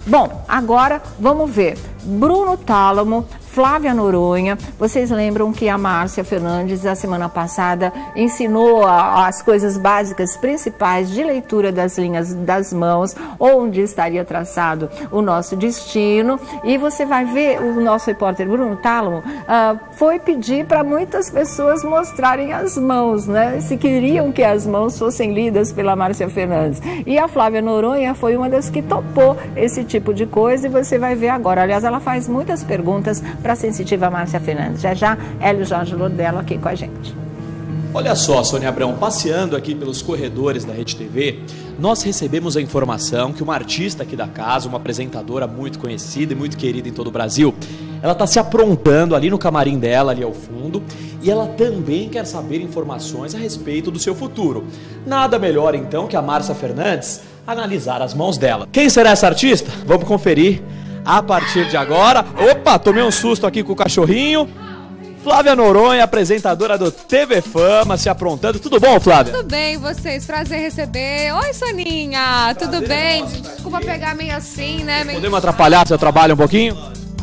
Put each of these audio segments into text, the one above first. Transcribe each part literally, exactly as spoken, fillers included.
Bom, agora vamos ver. Bruno Tálamo, Flávia Noronha, vocês lembram que a Márcia Fernandes, a semana passada, ensinou a, as coisas básicas principais de leitura das linhas das mãos, onde estaria traçado o nosso destino. E você vai ver, o nosso repórter Bruno Tálamo uh, foi pedir para muitas pessoas mostrarem as mãos, né? Se queriam que as mãos fossem lidas pela Márcia Fernandes. E a Flávia Noronha foi uma das que topou esse tipo de coisa e você vai ver agora. Aliás, ela faz muitas perguntas para a sensitiva Márcia Fernandes. Já já, Hélio Jorge Lodello aqui com a gente. Olha só, Sônia Abrão, passeando aqui pelos corredores da Rede T V, nós recebemos a informação que uma artista aqui da casa, uma apresentadora muito conhecida e muito querida em todo o Brasil, ela está se aprontando ali no camarim dela, ali ao fundo, e ela também quer saber informações a respeito do seu futuro. Nada melhor, então, que a Márcia Fernandes analisar as mãos dela. Quem será essa artista? Vamos conferir a partir de agora. Opa, tomei um susto aqui com o cachorrinho. Flávia Noronha, apresentadora do T V Fama, se aprontando. Tudo bom, Flávia? Tudo bem, vocês? Prazer receber. Oi, Soninha. Prazer, tudo bem? Nossa, desculpa pegar meio assim, né? Meio... Podemos atrapalhar seu trabalho um pouquinho?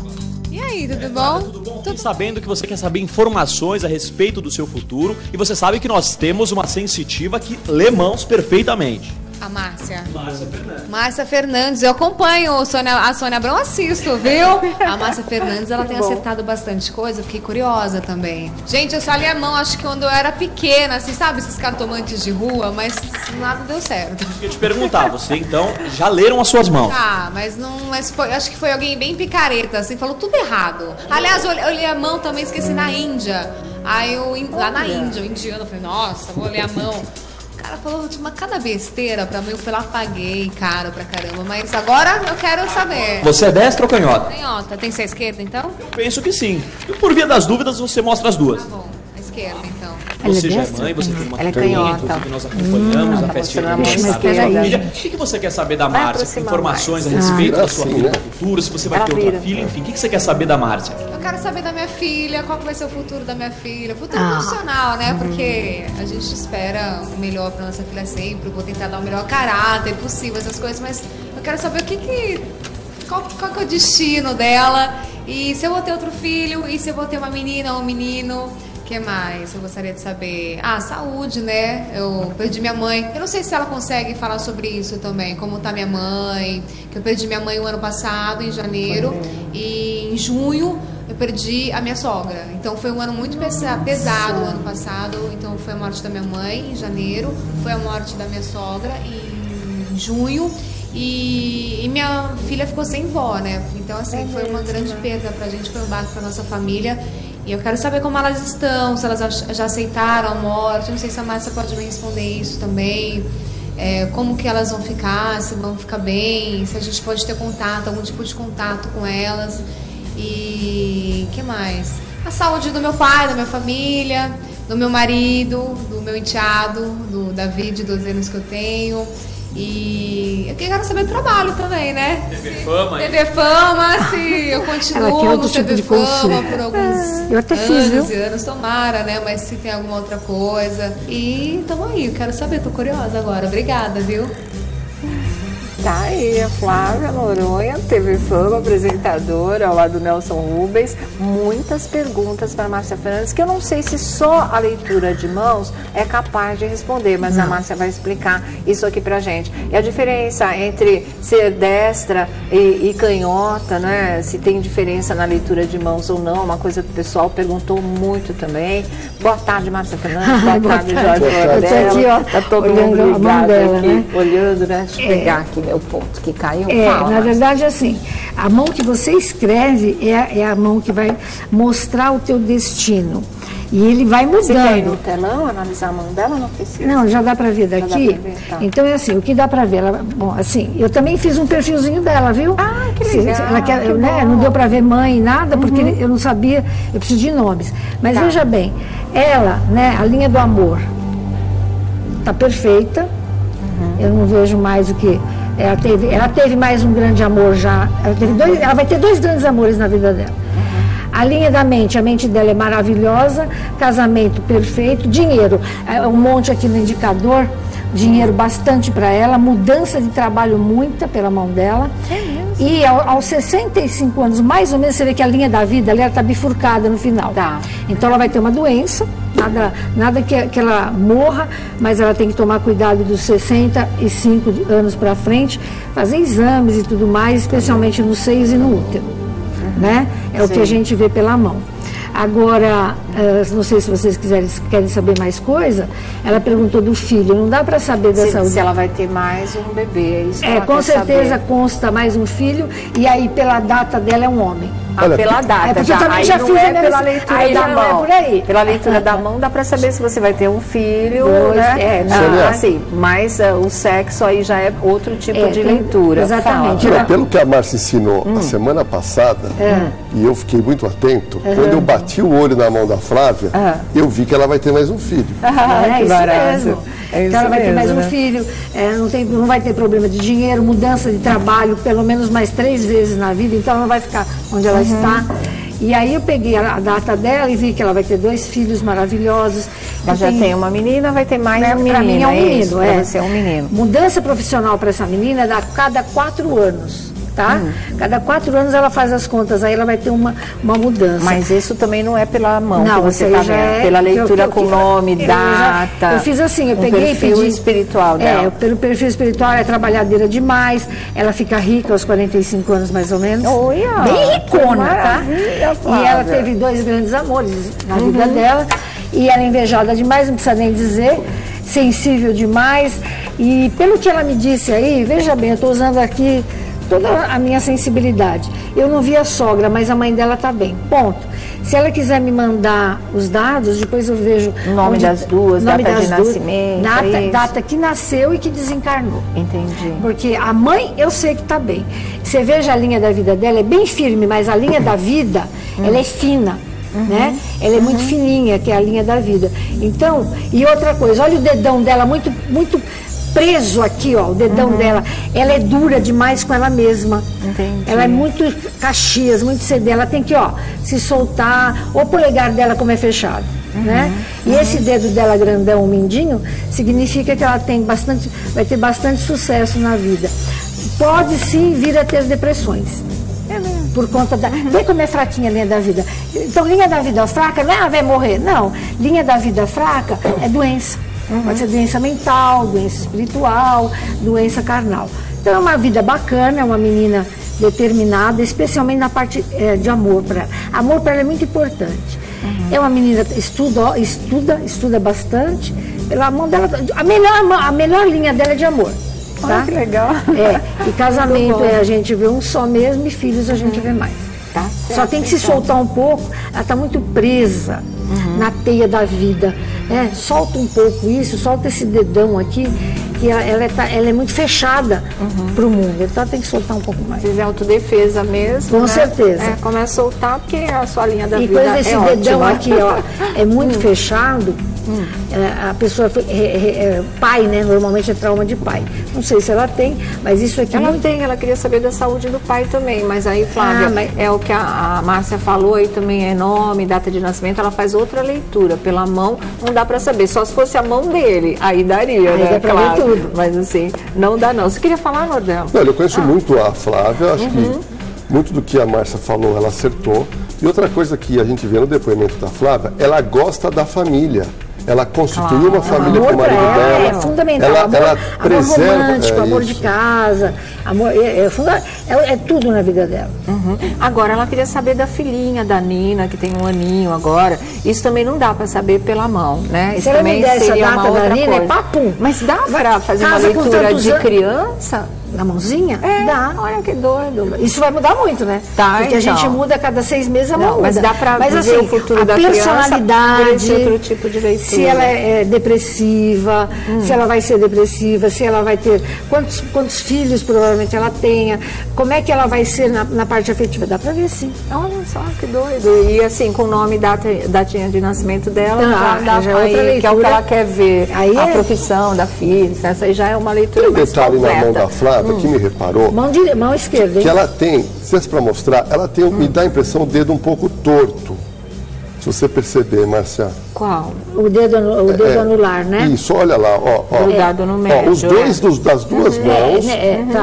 E aí, tudo bom? Tudo bom? Tudo... Sabendo que você quer saber informações a respeito do seu futuro, e você sabe que nós temos uma sensitiva que lê mãos perfeitamente. A Márcia. Márcia Fernandes. Márcia Fernandes, eu acompanho a Sônia, a Sônia Abrão, assisto, viu? A Márcia Fernandes, ela tem acertado bastante coisa, eu fiquei curiosa também. Gente, eu só li a mão, acho que quando eu era pequena, assim, sabe, esses cartomantes de rua, mas nada deu certo. Eu ia te perguntar, você então já leram as suas mãos? Ah, mas não, mas foi, acho que foi alguém bem picareta, assim, falou tudo errado. Aliás, eu, eu li a mão também, esqueci na Índia. Aí eu, lá na Índia, o indiano, eu falei, nossa, vou ler a mão. O cara falou de uma cada besteira pra mim, eu fui lá, paguei caro pra caramba, mas agora eu quero saber. Você é destra ou canhota? Canhota. Tem que ser esquerda, então? Eu penso que sim. E por via das dúvidas, você mostra as duas. Tá bom, a esquerda, então. Você já é mãe, você tem uma filha, inclusive nós acompanhamos a festinha de aniversário da sua filha. O que você quer saber da Márcia? Informações a respeito da sua vida futura, se você vai ter outra filha, enfim. O que você quer saber da Márcia? Eu quero saber da minha filha, qual que vai ser o futuro da minha filha. Futuro profissional, né? Porque a gente espera o melhor pra nossa filha sempre. Eu vou tentar dar o melhor caráter possível, essas coisas, mas eu quero saber o que que... Qual, qual que é o destino dela? E se eu vou ter outro filho? E se eu vou ter uma menina ou um menino? O que mais eu gostaria de saber? Ah, saúde, né? Eu perdi minha mãe. Eu não sei se ela consegue falar sobre isso também. Como tá minha mãe. Que eu perdi minha mãe o ano passado, em janeiro. E em junho eu perdi a minha sogra. Então foi um ano muito pesa pesado o ano passado. Então foi a morte da minha mãe em janeiro. Foi a morte da minha sogra em junho. E, e minha filha ficou sem vó, né? Então assim, foi uma grande perda pra gente. Foi um baque pra nossa família. E eu quero saber como elas estão, se elas já aceitaram a morte. Eu não sei se a Márcia pode me responder isso também. É, como que elas vão ficar, se vão ficar bem, se a gente pode ter contato, algum tipo de contato com elas. E o que mais? A saúde do meu pai, da minha família, do meu marido, do meu enteado, do David, de doze anos que eu tenho. E eu quero saber do trabalho também, né? T V Fama. T V Fama, se eu continuo no T V tipo Fama por alguns eu até anos fiz, viu? e anos, tomara, né? Mas se tem alguma outra coisa. E tamo aí, eu quero saber, tô curiosa agora. Obrigada, viu? Tá aí a Flávia Noronha, T V Fama, apresentadora, ao lado do Nelson Rubens. Muitas perguntas para a Márcia Fernandes, que eu não sei se só a leitura de mãos é capaz de responder, mas não. A Márcia vai explicar isso aqui pra gente. E a diferença entre ser destra e, e canhota, né? Se tem diferença na leitura de mãos ou não, uma coisa que o pessoal perguntou muito também. Boa tarde, Márcia Fernandes. Boa, Boa tarde, Jorge Lodello. Aqui, ó, tá todo olhando mundo ligado dela, aqui, né? olhando, né? Deixa eu é. pegar aqui meu ponto que caiu. É, Fala, na verdade, assim, a mão que você escreve é a, é a mão que vai mostrar o teu destino. E ele vai mudando. Você quer ir no telão, analisar a mão dela? Não precisa. Não, já dá para ver daqui. Pra ver, tá. Então é assim, o que dá para ver? Ela, bom, assim, eu também fiz um perfilzinho dela, viu? Ah, que legal. Se, ela quer, que né, não deu para ver mãe, nada, porque uhum. eu não sabia, eu preciso de nomes. Mas tá. Veja bem, ela, né, a linha do amor tá perfeita. Uhum. Eu não vejo mais o que... Ela teve, ela teve mais um grande amor já. Ela, teve dois, ela vai ter dois grandes amores na vida dela. Uhum. A linha da mente, a mente dela é maravilhosa, casamento perfeito, dinheiro, um monte aqui no indicador, dinheiro bastante para ela, mudança de trabalho muita pela mão dela. É mesmo? E ao, aos sessenta e cinco anos, mais ou menos, você vê que a linha da vida ela está bifurcada no final. Tá. Então ela vai ter uma doença, nada, nada que, que ela morra, mas ela tem que tomar cuidado dos sessenta e cinco anos para frente, fazer exames e tudo mais, especialmente nos seios e no útero. Uhum. Né? É Sim. o que a gente vê pela mão. Agora, uh, não sei se vocês quiserem, querem saber mais coisa, ela perguntou do filho, não dá para saber da se, saúde. Se ela vai ter mais um bebê, é isso que É, ela com quer certeza saber. Consta mais um filho, e aí pela data dela é um homem. Ah, Olha, pela data, é porque já, eu também aí já não fiz é a minha- pela leitura aí da já não é mão. por aí. Pela leitura da mão dá para saber se você vai ter um filho, Dois, né? é, ah, assim, mas uh, o sexo aí já é outro tipo É, de tem- leitura. exatamente. Fala. Olha, pelo que a Márcia ensinou Hum. a semana passada, É. e eu fiquei muito atento, quando eu bati o olho na mão da Flávia, Ah. eu vi que ela vai ter mais um filho. Ah, é que isso barato. mesmo. É isso então ela vai ter mesmo, mais um né? filho, é, não, tem, não vai ter problema de dinheiro, mudança de trabalho pelo menos mais três vezes na vida, então ela não vai ficar onde ela Uhum. está. E aí eu peguei a, a data dela e vi que ela vai ter dois filhos maravilhosos. Ela que já tem uma menina, vai ter mais né, um menino. pra mim é um menino, isso? é. Pra você é um menino. Mudança profissional para essa menina é a cada quatro anos, tá? Hum. Cada quatro anos ela faz as contas, aí ela vai ter uma, uma mudança. Mas isso também não é pela mão Não, que você isso aí está já vendo, é- pela que eu- leitura que eu- com que- nome, eu já- data. eu fiz assim, eu um peguei e perfil pedi- espiritual dela. É, pelo perfil espiritual é trabalhadeira demais, ela fica rica aos quarenta e cinco anos mais ou menos. Olha, bem que ricona, tá? maravilha, Flávia. E ela teve dois grandes amores na Uhum. vida dela, e ela é invejada demais, não precisa nem dizer, sensível demais, e pelo que ela me disse aí, veja bem, eu estou usando aqui toda a minha sensibilidade. Eu não vi a sogra, mas a mãe dela está bem. Ponto. Se ela quiser me mandar os dados, depois eu vejo... O nome onde- das duas, nome data de das duas, nascimento, Data, é isso? data que nasceu e que desencarnou. Entendi. Porque a mãe, eu sei que está bem. Você veja a linha da vida dela, é bem firme, mas a linha da vida, ela é fina. Né? Ela é muito fininha, que é a linha da vida. Então, e outra coisa, olha o dedão dela muito, muito preso aqui, ó, o dedão dela. Ela é dura demais com ela mesma. Entendi. Ela é muito caxias, muito ceder. Ela tem que, ó, se soltar. O polegar dela como é fechado. Né? E esse dedo dela grandão, o mindinho, significa que ela tem bastante, vai ter bastante sucesso na vida. Pode sim vir a ter depressões. Por conta da. Vê como é fraquinha a linha da vida. Então, linha da vida fraca não é ah, vai morrer. Não. Linha da vida fraca é doença. Pode ser doença mental, doença espiritual, doença carnal. Então, é uma vida bacana, é uma menina determinada, especialmente na parte é, de amor para ela. Amor para ela é muito importante. Uhum. É uma menina que estuda, estuda, estuda bastante. Pela mão dela, a melhor, a melhor linha dela é de amor. Tá? Olha que legal. É, e casamento Muito bom. é a gente vê um só mesmo e filhos a gente vê mais. Tá Só certo, tem que se então. soltar um pouco, ela está muito presa na teia da vida. Né? Solta um pouco isso, solta esse dedão aqui, que ela, ela, é, tá- ela é muito fechada para o mundo, então ela tem que soltar um pouco mais. Fizer autodefesa mesmo. Com né? certeza. É, começa a soltar, porque a sua linha da E vida coisa desse é dedão ótima. aqui, ó, é muito fechado. É, a pessoa foi, é, é, é, pai, né? Normalmente é trauma de pai. Não sei se ela tem, mas isso aqui Ela muito tem, ela queria saber da saúde do pai também, mas aí, Flávia, Ah, mas- é o que a, a Márcia falou aí também, é nome, data de nascimento, ela faz outra leitura. Pela mão, não dá pra saber, só se fosse a mão dele, aí daria, Aí né? dá pra ver Claro. tudo. Mas assim, não dá não. Você queria falar, Nordel? Olha, eu conheço muito a Flávia, acho Uhum. que muito do que a Márcia falou, ela acertou. E outra coisa que a gente vê no depoimento da Flávia, ela gosta da família. Ela constituiu uma família com amor o para marido ela dela. é fundamental. Ela, amor, ela amor preserva romântico, é, amor isso. de casa, amor, é, é, funda- é- é tudo na vida dela. Uhum. Agora, ela queria saber da filhinha, da Nina, que tem um aninho agora. Isso também não dá pra saber pela mão, né? Isso Se ela me também der essa seria data uma da outra Nina, coisa. é papum. Mas dá pra fazer uma Casa com leitura tantos de anos. criança? Na mãozinha? É, Dá. olha que doido. Isso vai mudar muito, né? Tá, Porque a então. gente muda a cada seis meses, a mão Não, muda. mas dá pra mas, ver assim, o futuro a da criança por personalidade, esse outro tipo de leitura. se ela é, é depressiva, Hum. se ela vai ser depressiva, se ela vai ter... Quantos, quantos filhos provavelmente ela tenha, como é que ela vai ser na, na parte afetiva. Dá pra ver, sim. Olha só que doido. E assim, com o nome e data, datinha de nascimento dela, Ah, já dá já é pra outra ir, que é o que leitura. ela quer ver. Aí a é- profissão da filha, essa aí já é uma leitura Tem um mais detalhe na mão completa. da Flávia que me reparou, Mão, dire... mão esquerda, hein? que ela tem, se fosse para mostrar, ela tem, me dá a impressão, o dedo um pouco torto. Se você perceber, Márcia. Qual? O dedo, anu- o dedo É, anular, né? Isso, olha lá, ó. ó. Grudado no Ó, médio. os dois é. dos, das duas É, mãos. né, é, tá.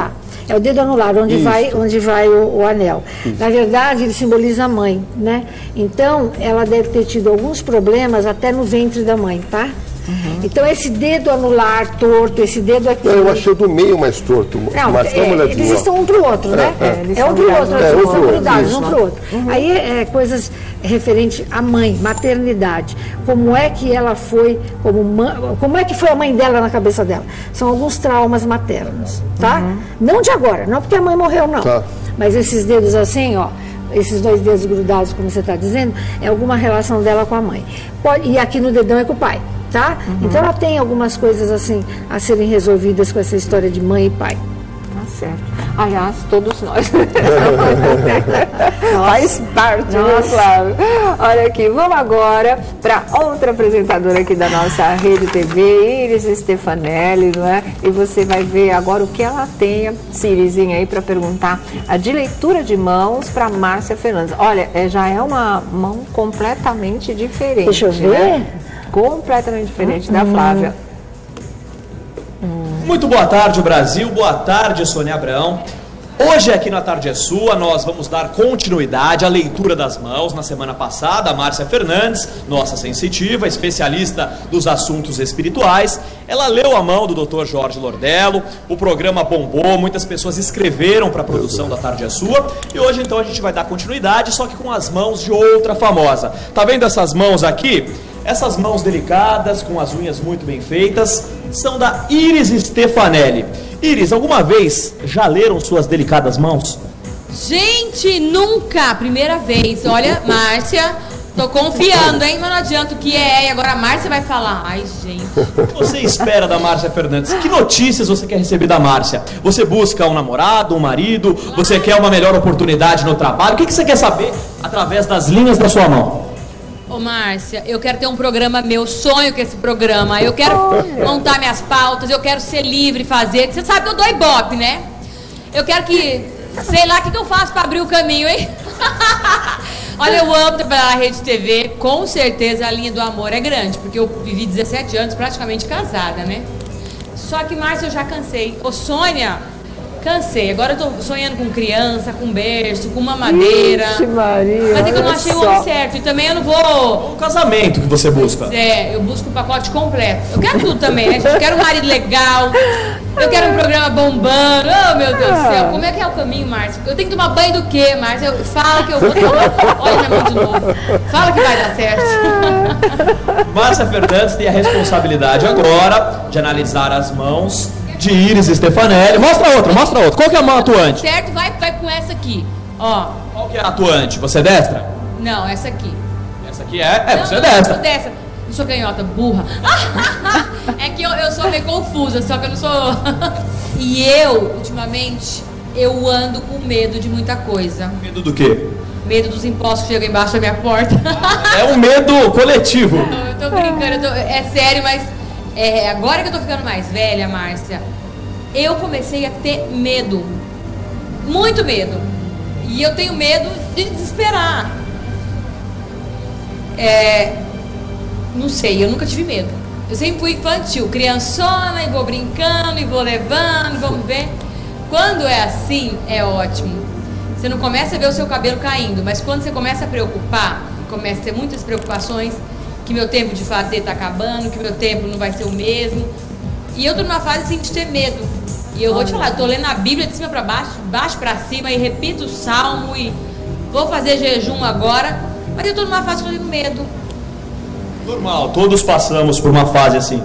É o dedo anular, onde Isso. vai, onde vai o, o anel. Isso. Na verdade, ele simboliza a mãe, né? Então, ela deve ter tido alguns problemas até no ventre da mãe, tá? Uhum. Então, esse dedo anular torto, esse dedo aqui... Eu achei o do meio mais torto. Não, mas é, eles estão um para o outro, né? É, é, é um para o outro, é, eles um são grudados isso. um para o outro. Uhum. Aí é coisas referente à mãe, maternidade. Como é que ela foi, como, mãe, como é que foi a mãe dela na cabeça dela? São alguns traumas maternos, tá? Uhum. Não de agora, não porque a mãe morreu, não. Tá. Mas esses dedos assim, ó, esses dois dedos grudados, como você está dizendo, é alguma relação dela com a mãe. Pode, e aqui no dedão é com o pai. Tá? Uhum. Então ela tem algumas coisas assim a serem resolvidas com essa história de mãe e pai. Tá certo. Aliás, todos nós. Faz parte, né, Flávio? Olha aqui, vamos agora para outra apresentadora aqui da nossa Rede T V, Iris Stefanelli, não é? E você vai ver agora o que ela tem, Cirizinha, aí para perguntar a de leitura de mãos para Márcia Fernandes. Olha, é, já é uma mão completamente diferente. Deixa eu ver. Né? Completamente diferente da Flávia. Muito boa tarde, Brasil. Boa tarde, Sônia Abrão. Hoje aqui na Tarde é Sua, nós vamos dar continuidade à leitura das mãos. Na semana passada, a Márcia Fernandes, nossa sensitiva, especialista dos assuntos espirituais, ela leu a mão do doutor Jorge Lordello, o programa bombou, muitas pessoas escreveram para a produção da Tarde é Sua, e hoje então a gente vai dar continuidade, só que com as mãos de outra famosa. Tá vendo essas mãos aqui? Essas mãos delicadas, com as unhas muito bem feitas, são da Iris Stefanelli. Iris, alguma vez já leram suas delicadas mãos? Gente, nunca! Primeira vez. Olha, Márcia, tô confiando, hein? Mas não adianta o que é. E agora a Márcia vai falar. Ai, gente. O que você espera da Márcia Fernandes? Que notícias você quer receber da Márcia? Você busca um namorado, um marido? Você quer uma melhor oportunidade no trabalho? O que você quer saber através das linhas da sua mão? Ô, Márcia, eu quero ter um programa meu, sonho com esse programa. Eu quero montar minhas pautas, eu quero ser livre, fazer. Você sabe que eu dou ibope, né? Eu quero que, sei lá, o que, que eu faço pra abrir o caminho, hein? Olha, eu amo trabalhar na Rede T V. Com certeza a linha do amor é grande, porque eu vivi dezessete anos praticamente casada, né? Só que, Márcia, eu já cansei. Ô, Sônia, cansei. Agora eu tô sonhando com criança, com berço, com mamadeira. Ixi, Maria, mas é que eu não achei o homem certo. E também eu não vou... O casamento que você busca. É, eu busco o pacote completo. Eu quero tudo também, né, gente? Eu quero um marido legal. Eu quero um programa bombando. Oh, meu Deus do céu. Como é que é o caminho, Márcia? Eu tenho que tomar banho do quê, Márcia? Eu, fala que eu vou tomar. Olha minha mão de novo. Fala que vai dar certo. Márcia Fernandes tem a responsabilidade agora de analisar as mãos de Iris Stefanelli. Mostra outra, mostra outra. Qual que é a mão atuante? Certo, vai, vai com essa aqui. Ó. Qual que é a atuante? Você é destra? Não, essa aqui. Essa aqui é? É, não, você não, é destra. Eu sou destra. Não sou canhota, burra. É que eu, eu sou meio confusa, só que eu não sou... E eu, ultimamente, eu ando com medo de muita coisa. Medo do quê? Medo dos impostos que chegam embaixo da minha porta. É um medo coletivo. Não, eu tô brincando, eu tô, é sério, mas... É, agora que eu tô ficando mais velha, Márcia, eu comecei a ter medo. Muito medo. E eu tenho medo de desesperar. É, não sei, eu nunca tive medo. Eu sempre fui infantil, criançona, e vou brincando, e vou levando, vamos ver. Quando é assim, é ótimo. Você não começa a ver o seu cabelo caindo, mas quando você começa a preocupar, começa a ter muitas preocupações, que meu tempo de fazer tá acabando, que meu tempo não vai ser o mesmo. E eu tô numa fase assim de ter medo. E eu vou te falar, eu tô lendo a Bíblia de cima para baixo, de baixo para cima, e repito o salmo, e vou fazer jejum agora, mas eu tô numa fase de medo. Normal, todos passamos por uma fase assim.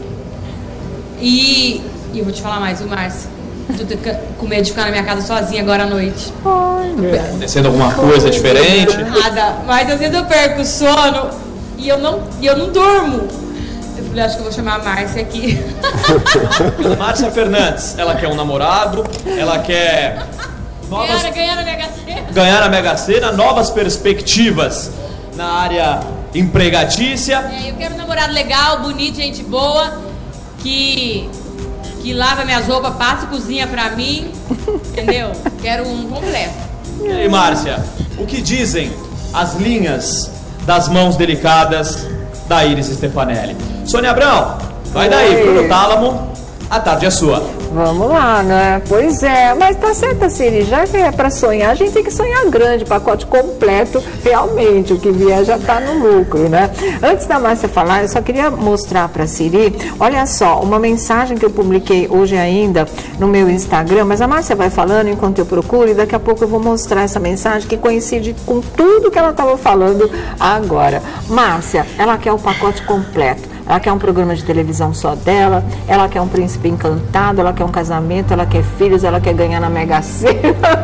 E, e eu vou te falar mais, viu, Márcia? Tô com medo de ficar na minha casa sozinha agora à noite. Olha. Acontecendo alguma coisa diferente? Nada, mas às vezes eu perco o sono. E eu não, e eu não durmo. Eu falei, acho que eu vou chamar a Márcia aqui. Márcia Fernandes, ela quer um namorado, ela quer novas... ganhar, ganhar na Mega Sena. Ganhar na Mega Sena, novas perspectivas na área empregatícia. É, eu quero um namorado legal, bonito, gente boa, que, que lava minhas roupas, passa e cozinha pra mim, entendeu? Quero um completo. E aí, Márcia, o que dizem as linhas das mãos delicadas da Iris Stefanelli? Sônia Abrão, vai daí, Bruno Tálamo, a tarde é sua. Vamos lá, né? Pois é, mas tá certa, Siri, já que é para sonhar, a gente tem que sonhar grande, pacote completo, realmente, o que vier já tá no lucro, né? Antes da Márcia falar, eu só queria mostrar para Siri, olha só, uma mensagem que eu publiquei hoje ainda no meu Instagram, mas a Márcia vai falando enquanto eu procuro e daqui a pouco eu vou mostrar essa mensagem que coincide com tudo que ela estava falando agora. Márcia, ela quer o pacote completo. Ela quer um programa de televisão só dela, ela quer um príncipe encantado, ela quer um casamento, ela quer filhos, ela quer ganhar na Mega Sena.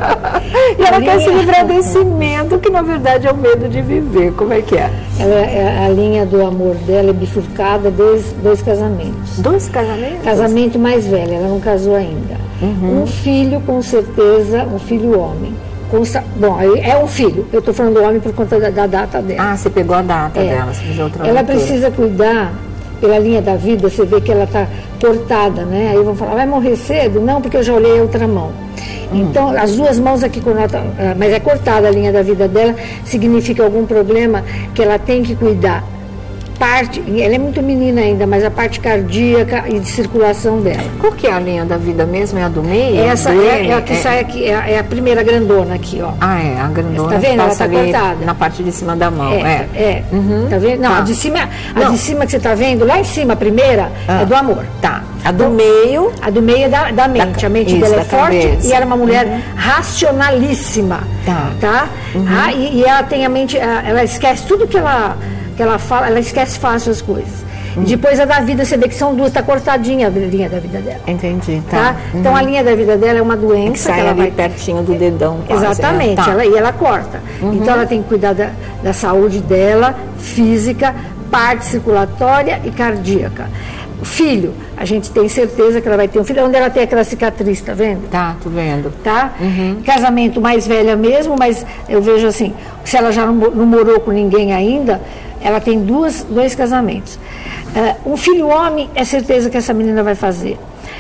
E ela quer se livrar desse medo, que na verdade é o medo de viver. Como é que é? Ela, a linha do amor dela é bifurcada, dois, dois casamentos. Dois casamentos? Casamento mais velho, ela não casou ainda. Uhum. Um filho, com certeza, um filho homem. Bom, é um filho, eu estou falando do homem por conta da, da data dela. Ah, você pegou a data é. dela, você fez outra Ela leitura. Precisa cuidar, pela linha da vida, você vê que ela está cortada, né? Aí vão falar, vai morrer cedo? Não, porque eu já olhei a outra mão. Hum. Então, as duas mãos aqui, quando ela tá, mas é cortada a linha da vida dela, significa algum problema que ela tem que cuidar. Parte, ela é muito menina ainda, mas a parte cardíaca e de circulação dela. Qual que é a linha da vida mesmo? É a do meio? Essa é, é a que é... sai aqui, é a, é a primeira grandona aqui, ó. Ah, é, a grandona. Tá vendo? Ela tá cortada. Na parte de cima da mão, é. É, é. Uhum. Tá vendo? Não, tá. a de cima, a Não. de cima que você tá vendo, lá em cima, a primeira, ah. é do amor. Tá. A do meio... A do meio é da, da mente. Da, a mente isso, dela é forte cabeça. E ela é uma mulher uhum. racionalíssima. Tá. Tá? Uhum. Ah, e, e ela tem a mente, ela esquece tudo que ela... que ela fala, ela esquece fácil as coisas. Hum. E depois a da vida, você vê que são duas, tá cortadinha a linha da vida dela. Entendi, tá. tá? Uhum. Então a linha da vida dela é uma doença. Que sai que ela ali vai pertinho do dedão. Quase, exatamente, né? Tá. ela, e ela corta. Uhum. Então ela tem que cuidar da, da saúde dela, física, parte circulatória e cardíaca. Filho, a gente tem certeza que ela vai ter um filho, onde ela tem aquela cicatriz, tá vendo? Tá, tô vendo. Tá? Uhum. Casamento mais velha mesmo, mas eu vejo assim, se ela já não, não morou com ninguém ainda, ela tem duas, dois casamentos. Uh, um filho homem, é certeza que essa menina vai fazer.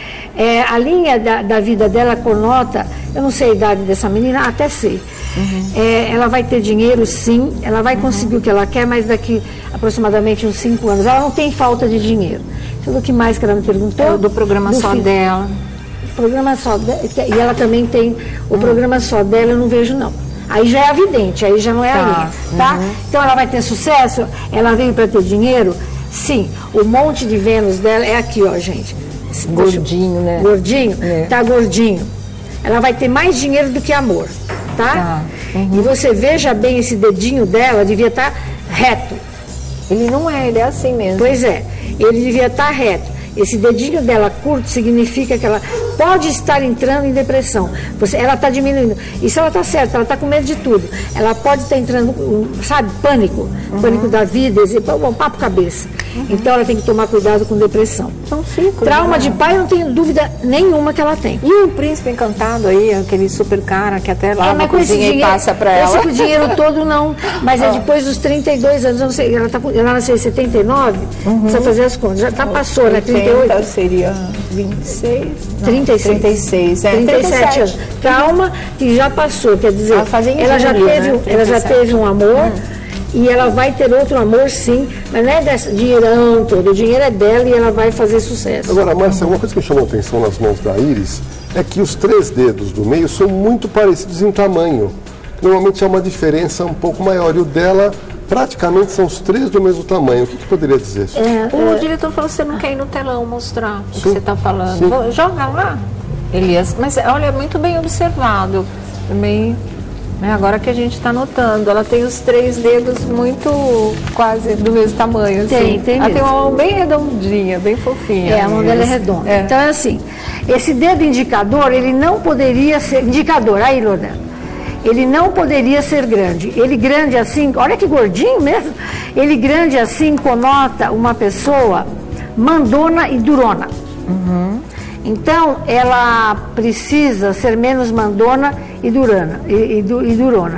É, a linha da, da vida dela conota, eu não sei a idade dessa menina, até sei. Uhum. É, ela vai ter dinheiro, sim, ela vai uhum. conseguir o que ela quer, mas daqui aproximadamente uns cinco anos. Ela não tem falta de dinheiro. Tudo o que mais que ela me perguntou? É, do programa do só filho. dela. Programa só dela. E ela também tem o uhum. programa só dela, eu não vejo não. Aí já é evidente, aí já não é tá. a linha, tá? Uhum. Então ela vai ter sucesso, ela veio para ter dinheiro? Sim. O monte de Vênus dela é aqui, ó, gente. Gordinho, né? Gordinho? É. Tá gordinho. Ela vai ter mais dinheiro do que amor, tá? tá. Uhum. E você veja bem, esse dedinho dela devia estar tá reto. Ele não é, ele é assim mesmo. Pois é, ele devia estar tá reto. Esse dedinho dela curto significa que ela pode estar entrando em depressão. Você, ela está diminuindo. Isso ela está certa, ela está com medo de tudo. Ela pode estar entrando, sabe, pânico. Uhum. Pânico da vida, um papo cabeça. Uhum. Então ela tem que tomar cuidado com depressão. Então, fico, Trauma né? de pai, eu não tenho dúvida nenhuma que ela tem. E o príncipe encantado aí, aquele super cara que até lá é, na cozinha e passa para ela. Esse dinheiro todo não, mas é depois dos trinta e dois anos, eu não sei, ela, tá, ela nasceu em setenta e nove, uhum. precisa fazer as contas, já tá, passou, né? trinta e oito Seria vinte e seis? Não, trinta e seis. trinta e seis, é. trinta e sete anos. Calma, que já passou, quer dizer, ela, ela, já, julho, teve, né? ela já teve um amor hum. e ela vai ter outro amor, sim, mas não é desse dinheirão todo, o dinheiro é dela e ela vai fazer sucesso. Agora, Márcia, uma coisa que chamou a atenção nas mãos da Iris é que os três dedos do meio são muito parecidos em tamanho. Normalmente há uma diferença um pouco maior, e o dela praticamente são os três do mesmo tamanho. O que, que poderia dizer isso? É, o é... diretor falou que você não quer ir no telão mostrar o que você está falando. Vou, joga lá, Elias. Mas olha, muito bem observado. Também, né, agora que a gente está notando, ela tem os três dedos muito quase do mesmo tamanho. Assim. Tem, tem ela mesmo. tem uma mão bem redondinha, bem fofinha. É, a mão dela é redonda. É. Então é assim, esse dedo indicador, ele não poderia ser... Indicador, aí, Lorena. Ele não poderia ser grande. Ele grande assim, olha que gordinho mesmo. Ele grande assim conota uma pessoa mandona e durona. Uhum. Então, ela precisa ser menos mandona e durana. E, e, e durona.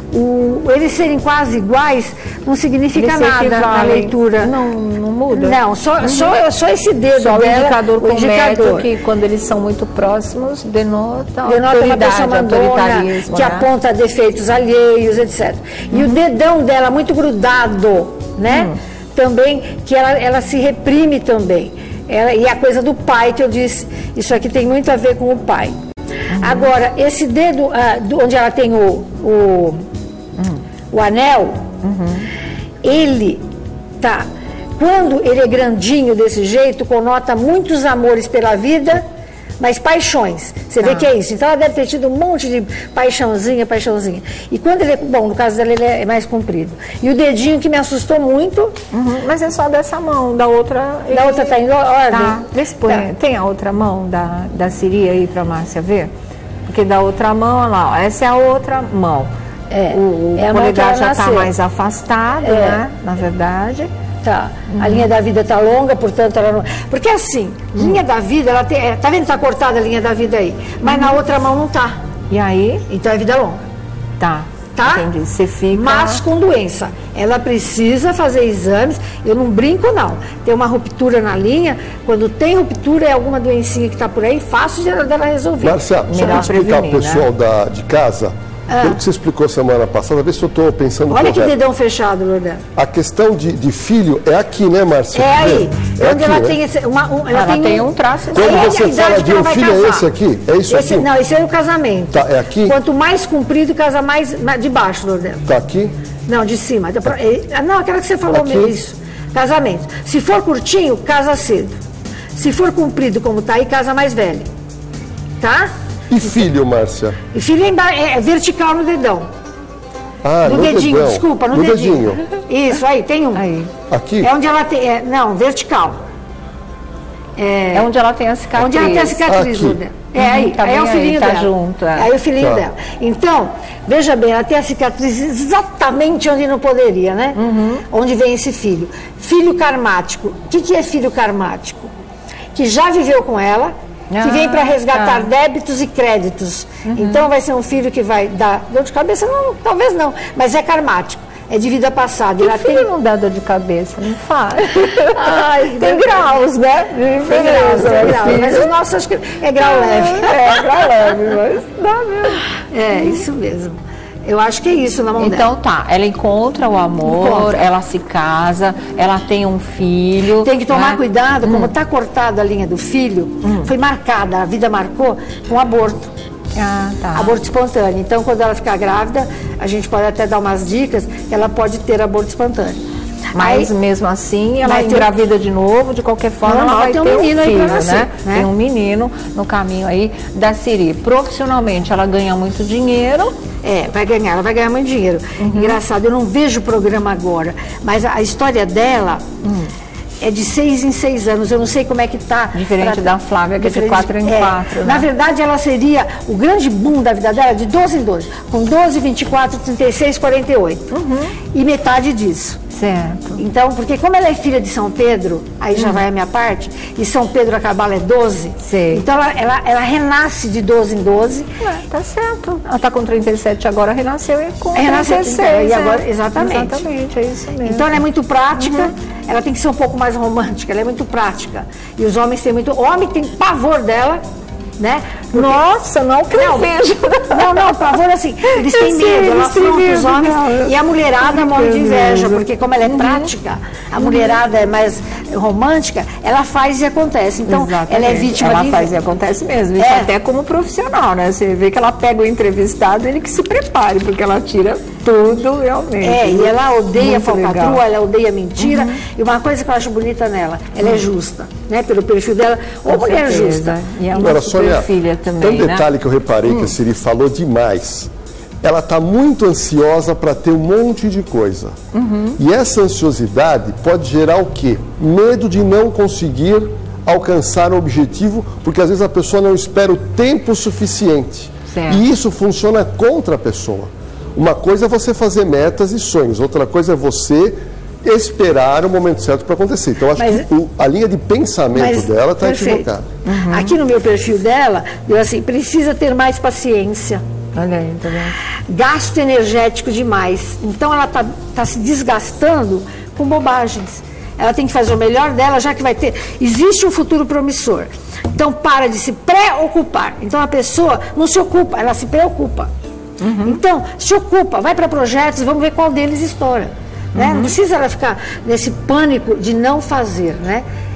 O, eles serem quase iguais não significa nada na leitura. Não, não muda? Não, só, uhum. só, só esse dedo só dela, o indicador, o indicador que quando eles são muito próximos denota, denota uma pessoa mandona, que né? aponta defeitos alheios, etcétera. Uhum. E o dedão dela muito grudado, né? Uhum. Também, que ela, ela se reprime também. Ela, e a coisa do pai que eu disse, isso aqui tem muito a ver com o pai. Uhum. Agora, esse dedo, ah, do, onde ela tem o, o, uhum. o anel, uhum. ele tá, quando ele é grandinho desse jeito, conota muitos amores pela vida, mas paixões. Você ah. vê que é isso. Então ela deve ter tido um monte de paixãozinha, paixãozinha. E quando ele é, bom, no caso dela ele é mais comprido. E o dedinho que me assustou muito. Uhum. Mas é só dessa mão, da outra... Da outra tá em ordem? Tá. Põe, tá. Tem a outra mão da, da Siri aí pra Márcia ver? Porque da outra mão, olha lá, ó, essa é a outra mão. É, o o é polegar já está mais afastado, é. né? Na verdade. Tá. Uhum. A linha da vida tá longa, portanto ela não... Porque assim, uhum. linha da vida, ela tem... É, tá vendo que tá cortada a linha da vida aí? Mas uhum. na outra mão não tá. E aí? Então é vida longa. Tá. Tá? Entendi. Você fica... Mas com doença. Ela precisa fazer exames. Eu não brinco, não. Tem uma ruptura na linha. Quando tem ruptura, é alguma doencinha que tá por aí, fácil de dela resolver. Márcia, só para explicar o pessoal, né, da, de casa... Ah. Pelo que você explicou semana passada, vê se eu estou pensando Olha correto. Que dedão fechado, Lourdes. A questão de, de filho é aqui, né, Márcia? É aí. É onde aqui, ela né? tem esse, uma, um, ela, ela tem, tem um, um traço. Quando aí você fala de um filho, é esse aqui? É isso esse, aqui? Não, esse é o casamento. Tá, é aqui? Quanto mais comprido, casa mais de baixo, Lourdes. Tá aqui? Não, de cima. Não, aquela que você falou aqui? mesmo. Isso. Casamento. Se for curtinho, casa cedo. Se for comprido, como tá aí, casa mais velho. Tá? E filho, Márcia? E filho é, é vertical no dedão. Ah, no, no dedinho, dedão. desculpa, no, no dedinho. dedinho. Isso, aí, tem um. Aí. Aqui? É onde ela tem. É, não, vertical. É, é onde ela tem a cicatriz. Onde ela tem a cicatriz, Lourdes. É uhum, aí, tá aí é o filhinho aí, tá dela. Junto, é. Aí é o filhinho tá. dela. Então, veja bem, ela tem a cicatriz exatamente onde não poderia, né? Uhum. Onde vem esse filho. Filho karmático. O que, que é filho karmático? Que já viveu com ela, que ah, vem para resgatar tá. débitos e créditos. Uhum. Então vai ser um filho que vai dar dor de cabeça? Não, talvez não, mas é karmático. É de vida passada. O filho não dá dor de cabeça, não faz. Ai, tem graus, né? Tem graus, tem graus. Mas os nossos acho que é grau leve. É, grau leve, mas dá mesmo. É, isso mesmo. Eu acho que é isso na mão dela. Então tá, ela encontra o amor, encontra. Ela se casa, ela tem um filho. Tem que tomar, né, cuidado, como hum. está cortada a linha do filho, hum. foi marcada, a vida marcou com aborto. Ah, tá. Aborto espontâneo. Então, quando ela ficar grávida, a gente pode até dar umas dicas que ela pode ter aborto espontâneo. Mas aí, mesmo assim, ela engravida ter... de novo, de qualquer forma, não, ela vai ter um, ter um menino filho, aí pra nascer, né? né? Tem um menino no caminho aí da Siri. Profissionalmente, ela ganha muito dinheiro. É, vai ganhar, ela vai ganhar muito dinheiro. Uhum. Engraçado, eu não vejo o programa agora, mas a, a história dela... Hum. É de seis em seis anos, eu não sei como é que tá. Diferente pra... da Flávia, que é de quatro em quatro. É. Né? Na verdade, ela seria o grande boom da vida dela de doze em doze. Com doze, vinte e quatro, trinta e seis, quarenta e oito. Uhum. E metade disso. Certo. Então, porque como ela é filha de São Pedro, aí já uhum. vai a minha parte, e São Pedro a cabala é doze. Sei. Então ela, ela, ela renasce de doze em doze. Ué, tá certo. Ela tá com trinta e sete agora, renasceu com renasceu, trinta e seis. E agora, exatamente. Exatamente, é isso mesmo. Então ela é muito prática, uhum. ela tem que ser um pouco mais romântica, ela é muito prática. E os homens têm muito... O homem tem pavor dela, né? Porque... Nossa, não que eu vejo. Não, não, pavor assim, eles têm medo, eles ela afronta os homens não. E a mulherada morre de inveja, porque como ela é prática, a mulherada é mais romântica, ela faz e acontece. Então, exatamente. Ela é vítima ela de... Ela faz e acontece mesmo, isso é. Até como profissional, né? Você vê que ela pega o entrevistado, ele que se prepare, porque ela tira tudo realmente. É, e ela odeia muito falcatrua, legal. Ela odeia mentira. Uhum. E uma coisa que eu acho bonita nela, ela uhum. é justa, né? Pelo perfil dela, ou mulher justa. E é uma super filha também, tem um detalhe, né? que eu reparei hum. que a Siri falou demais. Ela está muito ansiosa para ter um monte de coisa. Uhum. E essa ansiosidade pode gerar o quê? Medo de não conseguir alcançar o objetivo, porque às vezes a pessoa não espera o tempo suficiente. Certo. E isso funciona contra a pessoa. Uma coisa é você fazer metas e sonhos, outra coisa é você esperar o momento certo para acontecer. Então, acho mas, que o, a linha de pensamento dela está equivocada. Uhum. Aqui no meu perfil dela, eu assim, precisa ter mais paciência. Olha aí, tá vendo? Gasto energético demais. Então, ela está tá se desgastando com bobagens. Ela tem que fazer o melhor dela, já que vai ter... Existe um futuro promissor. Então, para de se preocupar. Então, a pessoa não se ocupa, ela se preocupa. Uhum. Então, se ocupa, vai para projetos, vamos ver qual deles estoura. Né? Uhum. Não precisa ela ficar nesse pânico de não fazer, né?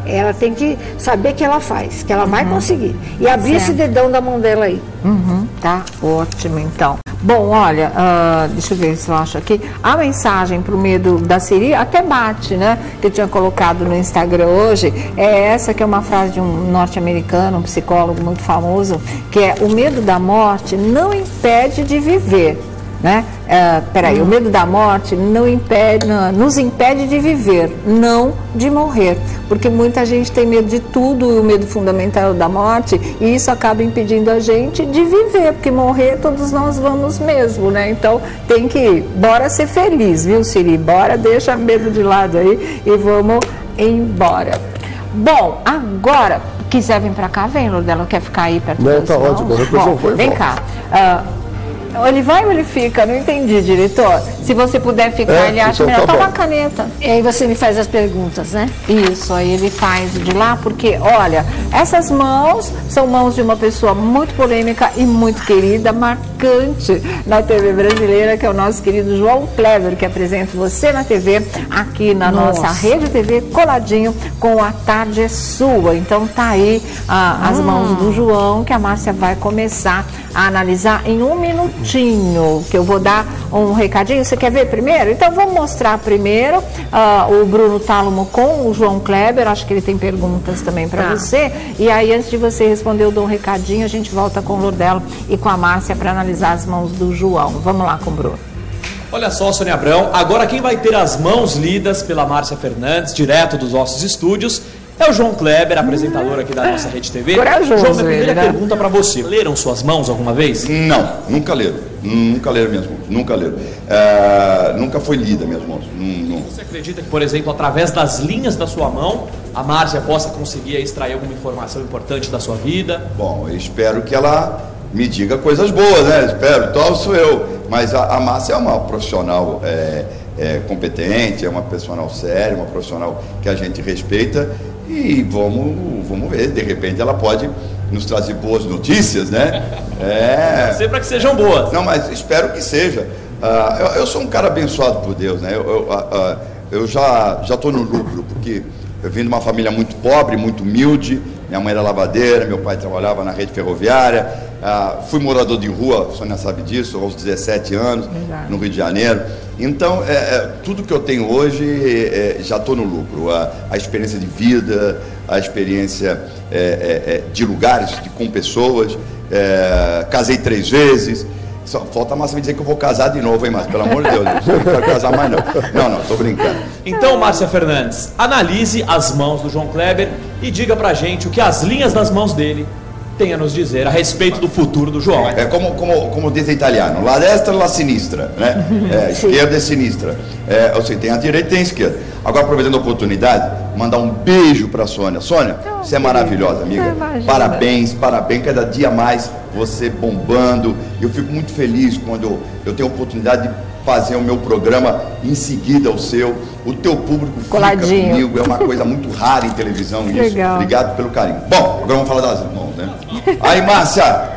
Ela tem que saber que ela faz, que ela uhum. vai conseguir. E abrir certo. Esse dedão da mão dela aí. Uhum. Tá ótimo, então. Bom, olha, uh, deixa eu ver se eu acho aqui. A mensagem pro medo da Siri até bate, né? Que eu tinha colocado no Instagram hoje. É essa que é uma frase de um norte-americano, um psicólogo muito famoso, que é: o medo da morte não impede de viver. Né? Uh, peraí, hum. o medo da morte não impede, não, nos impede de viver, não de morrer, porque muita gente tem medo de tudo, e o medo fundamental da morte, e isso acaba impedindo a gente de viver, porque morrer todos nós vamos mesmo, né? Então tem que, bora ser feliz, viu, Siri? Bora, deixa medo de lado aí e vamos embora. Bom, agora, quiser vir pra cá, vem, Lourdela, quer ficar aí perto Não, tá ótimo, Bom, foi vem bom. cá. Uh, Ele vai ou ele fica? Não entendi, diretor. Se você puder ficar, é, ele acha então melhor. Tá Toma a caneta. E aí você me faz as perguntas, né? Isso, aí ele faz de lá, porque, olha, essas mãos são mãos de uma pessoa muito polêmica e muito querida, marcante na T V brasileira, que é o nosso querido João Kleber, que apresenta Você na T V, aqui na nossa, nossa Rede T V, coladinho com A Tarde é Sua. Então tá aí ah, as hum. mãos do João, que a Márcia vai começar a analisar em um minutinho, que eu vou dar um recadinho. Você quer ver primeiro? Então vamos mostrar primeiro uh, o Bruno Tálamo com o João Kleber. Acho que ele tem perguntas também para ah. você. E aí, antes de você responder, eu dou um recadinho. A gente volta com o Lourdela e com a Márcia para analisar as mãos do João. Vamos lá com o Bruno. Olha só, Sônia Abrão, agora quem vai ter as mãos lidas pela Márcia Fernandes, direto dos nossos estúdios, é o João Kleber, apresentador aqui da nossa Rede T V. Corajoso, João, minha primeira ele, né? pergunta para você. Leram suas mãos alguma vez? Não, nunca leram. Nunca leram minhas mãos. Nunca leram. É, nunca foi lida minhas mãos. Não, não. Você acredita que, por exemplo, através das linhas da sua mão, a Márcia possa conseguir extrair alguma informação importante da sua vida? Bom, eu espero que ela me diga coisas boas, né? Espero, tal sou eu. Mas a, a Márcia é uma profissional é, é, competente, é uma profissional séria, uma profissional que a gente respeita. E vamos, vamos ver, de repente ela pode nos trazer boas notícias, né? É. Sempre para que sejam boas. Não, mas espero que seja. Uh, eu, eu sou um cara abençoado por Deus, né? Eu, eu, uh, uh, eu já já estou no lucro, porque eu vim de uma família muito pobre, muito humilde. Minha mãe era lavadeira, meu pai trabalhava na rede ferroviária. Uh, fui morador de rua, a Sônia sabe disso, aos dezessete anos, Exato. no Rio de Janeiro. Então, é, é, tudo que eu tenho hoje, é, já estou no lucro. A, a experiência de vida, a experiência é, é, é, de lugares, de, com pessoas. É, casei três vezes. Só falta a Márcia me dizer que eu vou casar de novo, hein, Márcia? Pelo amor de Deus, eu não quero casar mais não. Não, não, estou brincando. Então, Márcia Fernandes, analise as mãos do João Kleber e diga pra gente o que as linhas das mãos dele têm a nos dizer a respeito do futuro do João. É como, como, como diz em italiano, la destra la sinistra, né? É, esquerda é sinistra. É, ou seja, tem a direita e tem a esquerda. Agora, aproveitando a oportunidade, mandar um beijo pra Sônia. Sônia, você é maravilhosa, amiga. Parabéns, parabéns, cada dia mais você bombando. Eu fico muito feliz quando eu tenho a oportunidade de fazer o meu programa em seguida ao seu. O teu público Coladinho. fica comigo, é uma coisa muito rara em televisão isso. Legal. Obrigado pelo carinho. Bom, agora vamos falar das mãos, né? Aí, Márcia!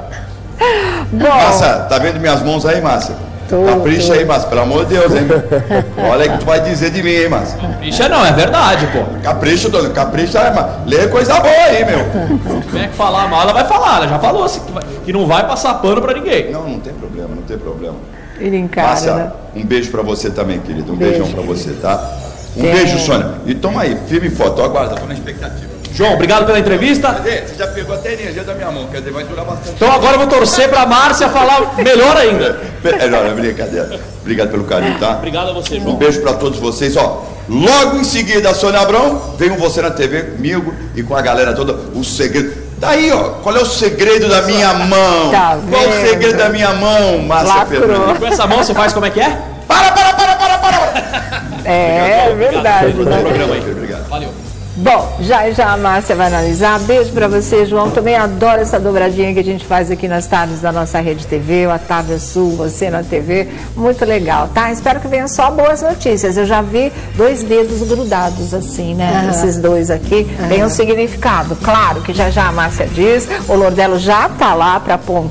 Bom. Márcia, tá vendo minhas mãos aí, Márcia? Tô, Capricha tô. aí, Márcia, pelo amor de Deus, hein? Olha aí o que tu vai dizer de mim, hein, Márcia? Capricha não, é verdade, pô. Capricha, dona, capricha, é, Márcia. Lê coisa boa aí, meu. Se tiver que falar mal, ela vai falar, ela já falou assim, que, vai, que não vai passar pano pra ninguém. Não, não tem problema, não tem problema. Ele encara, Márcia, né? um beijo pra você também, querido. Um Beijo. beijão pra você, tá? Um Tem. beijo, Sônia. E toma aí, firme e forte. Aguarda, tô na expectativa. João, obrigado pela entrevista. Cadê? Você já pegou até a energia da minha mão, quer dizer, vai durar bastante. Então agora eu vou torcer pra Márcia falar melhor ainda. É, não, é brincadeira. Obrigado pelo carinho, tá? Obrigado a você, João. Um beijo pra todos vocês, ó. Logo em seguida, a Sônia Abrão, vem Você na T V comigo e com a galera toda. O segredo. Daí, ó, qual é o segredo da minha mão? Tá qual é o vendo? segredo da minha mão, Márcia Lacrou. Fernandes? Com essa mão você faz como é que é? Para, para, para, para, para! É, é verdade. Obrigado. Né? Programa aí. Obrigado. Valeu. Bom, já já a Márcia vai analisar. Beijo pra você, João. Também adoro essa dobradinha que a gente faz aqui nas tardes da nossa Rede T V, A Tarde é Sua, Você na T V. Muito legal, tá? Espero que venham só boas notícias. Eu já vi dois dedos grudados assim, né? Uhum. Esses dois aqui uhum. Tem um significado. Claro que já já a Márcia diz, o Lourdela já tá lá pra apontar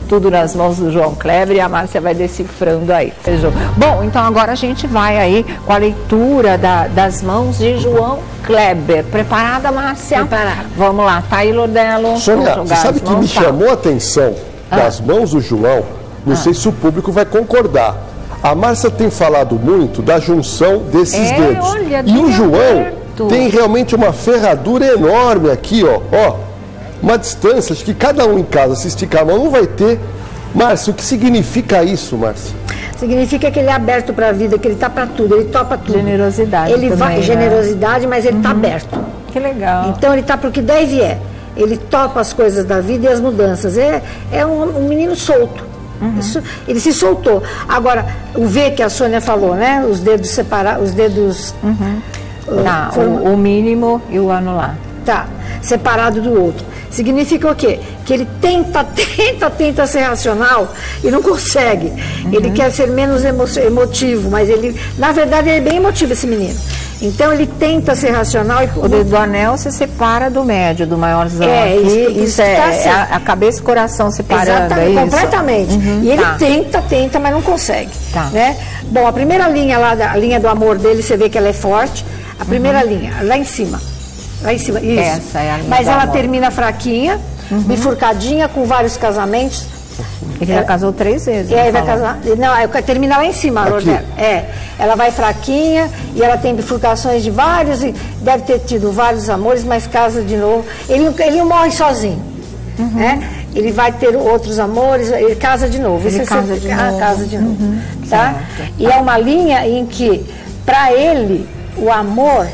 tudo nas mãos do João Kleber e a Márcia vai decifrando aí. Bom, então agora a gente vai aí com a leitura da, das mãos de João Kleber. Preparada, Márcia? Preparada. Vamos lá, tá aí, Lordelo. Sônia, você sabe que me chamou a atenção das ah. mãos do João? Não ah. sei se o público vai concordar. A Márcia tem falado muito da junção desses é, dedos. Olha, e o João aberto. tem realmente uma ferradura enorme aqui, ó. ó. Uma distância, acho que cada um em casa, se esticar a mão, não vai ter. Márcia, o que significa isso, Márcia? Significa que ele é aberto para a vida, que ele está para tudo, ele topa tudo. Generosidade Ele também, vai, né? Generosidade, mas ele está uhum. aberto. Que legal. Então ele está para o que der e vier. Ele topa as coisas da vida e as mudanças. É, é um, um menino solto. Uhum. Isso, ele se soltou. Agora, o V que a Sônia falou, né? Os dedos separados, os dedos... Uhum. Uh, tá, forma... o, o mínimo e o anular. Tá, separado do outro. Significa o quê? Que ele tenta, tenta, tenta ser racional e não consegue. Uhum. Ele quer ser menos emo emotivo, mas ele, na verdade, ele é bem emotivo, esse menino. Então ele tenta ser racional e... O dedo do anel se separa do médio, do maiorzão. É, aqui, isso, isso, isso é, tá assim. é a, a cabeça e o coração separando. Exatamente, é completamente. Uhum, e ele tá. tenta, tenta, mas não consegue. Tá. Né? Bom, a primeira linha lá, da, a linha do amor dele, você vê que ela é forte. A primeira uhum. linha, lá em cima. Lá em cima, isso. Essa é a linha Mas do ela amor. termina fraquinha, uhum. bifurcadinha, com vários casamentos. Ele já é, casou três vezes. É, vai casar. Não, termina lá em cima, Lordelo. É. Ela vai fraquinha e ela tem bifurcações de vários, e deve ter tido vários amores, mas casa de novo. Ele, ele não morre sozinho. Uhum. Né? Ele vai ter outros amores, ele casa de novo. Ele Isso casa, é de ah, novo. casa de novo. Uhum. Tá? E é uma linha em que, para ele, o amor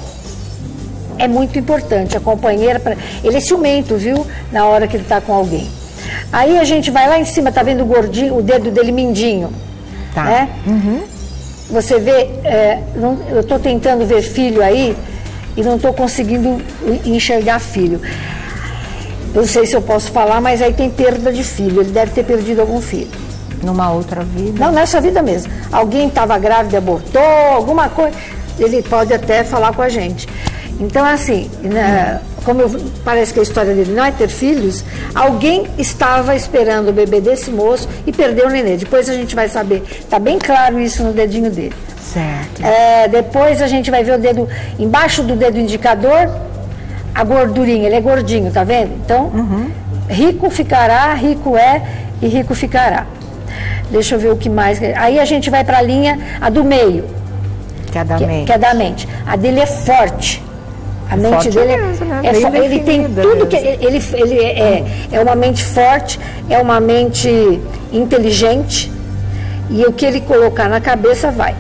é muito importante. A companheira, pra... ele é ciumento, viu? Na hora que ele está com alguém. Aí a gente vai lá em cima, tá vendo o gordinho, o dedo dele mindinho? Tá. Né? Uhum. Você vê, é, não, eu estou tentando ver filho aí e não estou conseguindo enxergar filho. Eu não sei se eu posso falar, mas aí tem perda de filho. Ele deve ter perdido algum filho. Numa outra vida? Não, nessa vida mesmo. Alguém estava grávida e abortou, alguma coisa. Ele pode até falar com a gente. Então, assim, né, como eu, parece que a história dele não é ter filhos, alguém estava esperando o bebê desse moço e perdeu o nenê. Depois a gente vai saber. Está bem claro isso no dedinho dele. Certo. É, depois a gente vai ver o dedo, embaixo do dedo indicador, a gordurinha. Ele é gordinho, tá vendo? Então, uhum. rico ficará, rico é e rico ficará. Deixa eu ver o que mais. Aí a gente vai para a linha, a do meio. Que é da que, mente. Que é da mente. A dele é forte. A mente forte dele mesmo, né? é, é ele tem tudo mesmo. que ele, ele é, é uma mente forte, é uma mente inteligente e o que ele colocar na cabeça vai.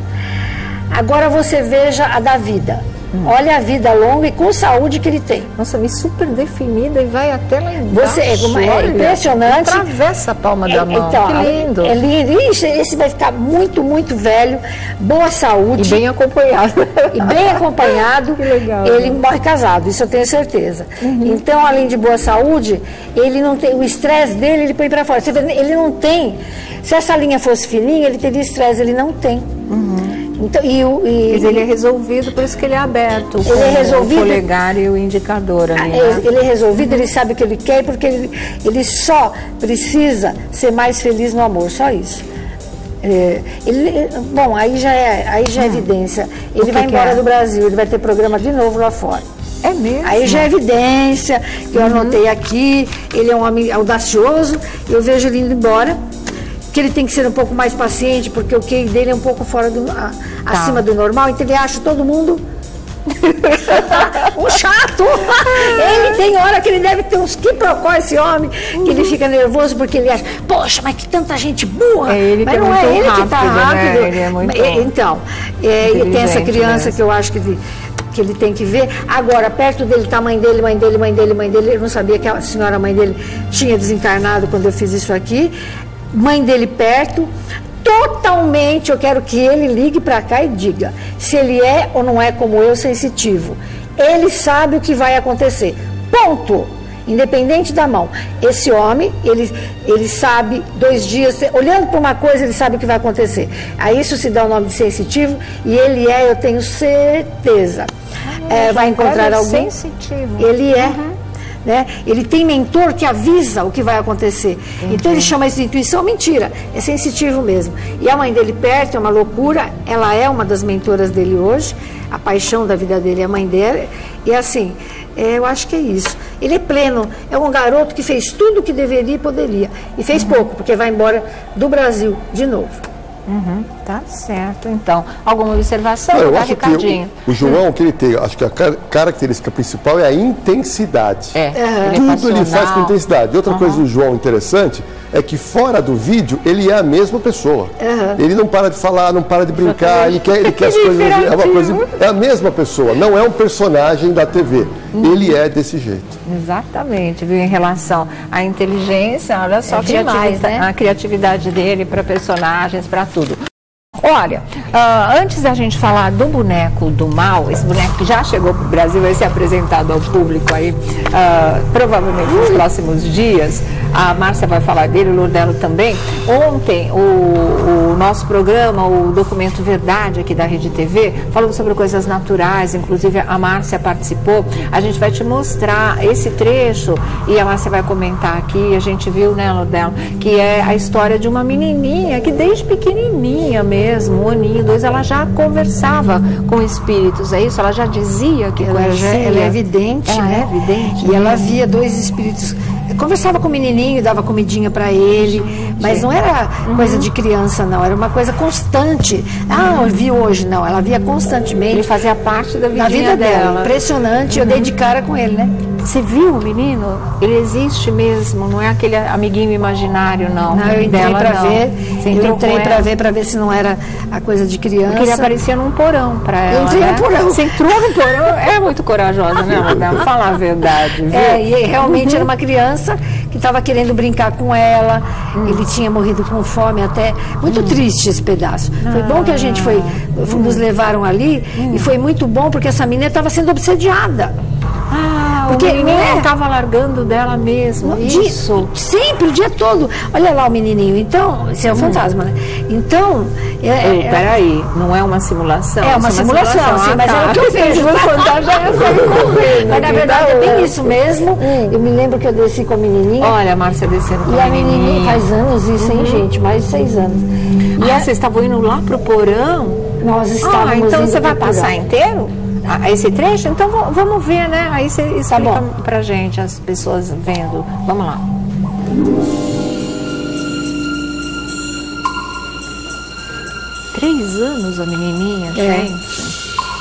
Agora você veja a da vida. Hum. Olha a vida longa e com saúde que ele tem. Nossa, me super definida e vai até lá embaixo. Você, é, uma, é impressionante. Atravessa a palma é, da mão. Então, que lindo. É, é lindo. Ixi, esse vai ficar muito, muito velho, boa saúde. E bem acompanhado. E bem acompanhado. Que legal. Ele morre casado, isso eu tenho certeza. Uhum. Então, além de boa saúde, ele não tem, o estresse dele, ele põe para fora. Você vê, ele não tem. Se essa linha fosse fininha, ele teria estresse, ele não tem. Uhum. Então, e, e, Quer dizer, ele é resolvido, por isso que ele é aberto. Ele é resolvido. O polegar e o indicador ali, né? Ele é resolvido, ele sabe o que ele quer, porque ele, ele só precisa ser mais feliz no amor, só isso. É, ele, bom, aí já é, aí já é hum. evidência. Ele vai embora é? do Brasil, ele vai ter programa de novo lá fora. É mesmo? Aí já é evidência, que eu uhum. anotei aqui, ele é um homem audacioso, eu vejo ele indo embora. Que ele tem que ser um pouco mais paciente, porque o Q I dele é um pouco fora do, a, tá. acima do normal, então ele acha todo mundo um chato. Ele tem hora que ele deve ter uns quiprocó, esse homem, que uhum. ele fica nervoso porque ele acha, poxa, mas que tanta gente burra. É ele mas que não é, é ele rápido, que tá rápido. Né? Ele é muito então, é, e tem essa criança mesmo. Que eu acho que ele, que ele tem que ver. Agora, perto dele tá a mãe dele, mãe dele, mãe dele, mãe dele. Eu não sabia que a senhora mãe dele tinha desencarnado quando eu fiz isso aqui. Mãe dele perto, totalmente, eu quero que ele ligue para cá e diga se ele é ou não é como eu, sensitivo. Ele sabe o que vai acontecer, ponto, independente da mão. Esse homem, ele, ele sabe, dois dias, olhando para uma coisa, ele sabe o que vai acontecer. A isso se dá o nome de sensitivo, e ele é, eu tenho certeza, ah, é, vai encontrar alguém. Sensitivo. Ele é. Uhum. né? Ele tem mentor que avisa o que vai acontecer. Entendi. Então ele chama isso de intuição. Mentira, é sensitivo mesmo. E a mãe dele perto é uma loucura, ela é uma das mentoras dele hoje, a paixão da vida dele é a mãe dele, e assim, é, eu acho que é isso. Ele é pleno, é um garoto que fez tudo o que deveria e poderia, e fez uhum. pouco, porque vai embora do Brasil de novo. Uhum, tá certo, então. Alguma observação? Não, eu tá, acho Ricardinho? que o, o João, que ele tem, acho que a car característica principal é a intensidade. É, uhum. ele Tudo ele faz com intensidade. Outra uhum. coisa do João interessante é que fora do vídeo ele é a mesma pessoa. Uhum. Ele não para de falar, não para de brincar, ele quer, ele quer as coisas. É, uma coisa, é a mesma pessoa, não é um personagem da T V. Uhum. Ele é desse jeito. Exatamente, viu? Em relação à inteligência, olha só é demais, né? A criatividade dele para personagens, para tudo. Olha, uh, antes da gente falar do boneco do mal, esse boneco que já chegou para o Brasil, vai ser apresentado ao público aí, uh, provavelmente nos próximos dias, a Márcia vai falar dele, o Lurdelo também. Ontem, o, o nosso programa, o Documento Verdade aqui da Rede T V, falou sobre coisas naturais, inclusive a Márcia participou. A gente vai te mostrar esse trecho e a Márcia vai comentar aqui, a gente viu, né, Lurdelo, que é a história de uma menininha que desde pequenininha mesmo, mesmo, um aninho, dois, ela já conversava com espíritos, é isso? Ela já dizia que ela, já, ela é evidente, ela né? é evidente. E ela via dois espíritos. Conversava com o menininho, dava comidinha para ele, gente, mas não era uhum. coisa de criança, não, era uma coisa constante. Ah, eu vi hoje, não, ela via constantemente. Ele fazia parte da, da vida dela. dela. Impressionante, uhum. eu dei de cara com ele, né? Você viu o menino? Ele existe mesmo, não é aquele amiguinho imaginário, não. Não, eu entrei para ver, Você eu entrei para ver, para ver se não era a coisa de criança. Porque ele aparecia num porão para ela, Eu entrei né? no porão. Você entrou no porão, é muito corajosa, né, Madame? Falar a verdade, viu? É, e realmente uhum. era uma criança que estava querendo brincar com ela, hum. ele tinha morrido com fome até, muito hum. triste esse pedaço. Ah. Foi bom que a gente foi, hum. nos levaram ali, hum. e foi muito bom porque essa menina estava sendo obsediada. Ah, porque o menino estava largando dela mesmo, isso. Dia, sempre, o dia todo. Olha lá o menininho. Então, esse é o hum. fantasma, né? Então... É, Ei, é, peraí, não é uma simulação? É uma simulação, simulação sim, ah, mas tá. é o que eu vejo. O fantasma é correndo. Mas na verdade é bem isso mesmo. Hum. Eu me lembro que eu desci com a menininha. Olha a Márcia descendo com e a menininha. E a menininha faz anos isso, hein, uhum. gente? Mais de seis anos. E ah, a... vocês estavam indo lá pro porão? Nós estávamos ah, então indo você vai porão. passar inteiro? Esse trecho? Então vamos ver, né? Aí você explica tá pra gente, as pessoas vendo. Vamos lá. Três anos a menininha, é. gente.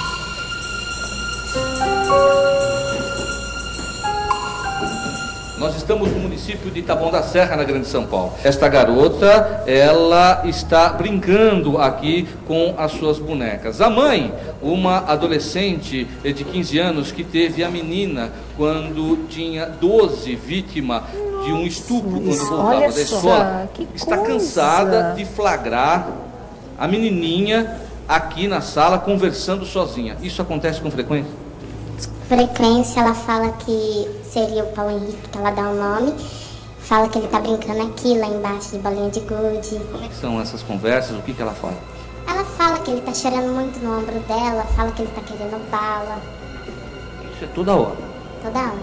Nós estamos no município de Taboão da Serra, na Grande São Paulo. Esta garota, ela está brincando aqui com as suas bonecas. A mãe, uma adolescente de quinze anos que teve a menina quando tinha doze, vítima de um estupro quando voltava da escola, está cansada de flagrar a menininha aqui na sala conversando sozinha. Isso acontece com frequência? Frequência, ela fala que seria o Paulo Henrique, que ela dá o nome, fala que ele tá brincando aqui, lá embaixo, de bolinha de gude. Como é que são essas conversas? O que que ela fala? Ela fala que ele tá cheirando muito no ombro dela, fala que ele tá querendo bala. Isso é toda hora? Toda hora.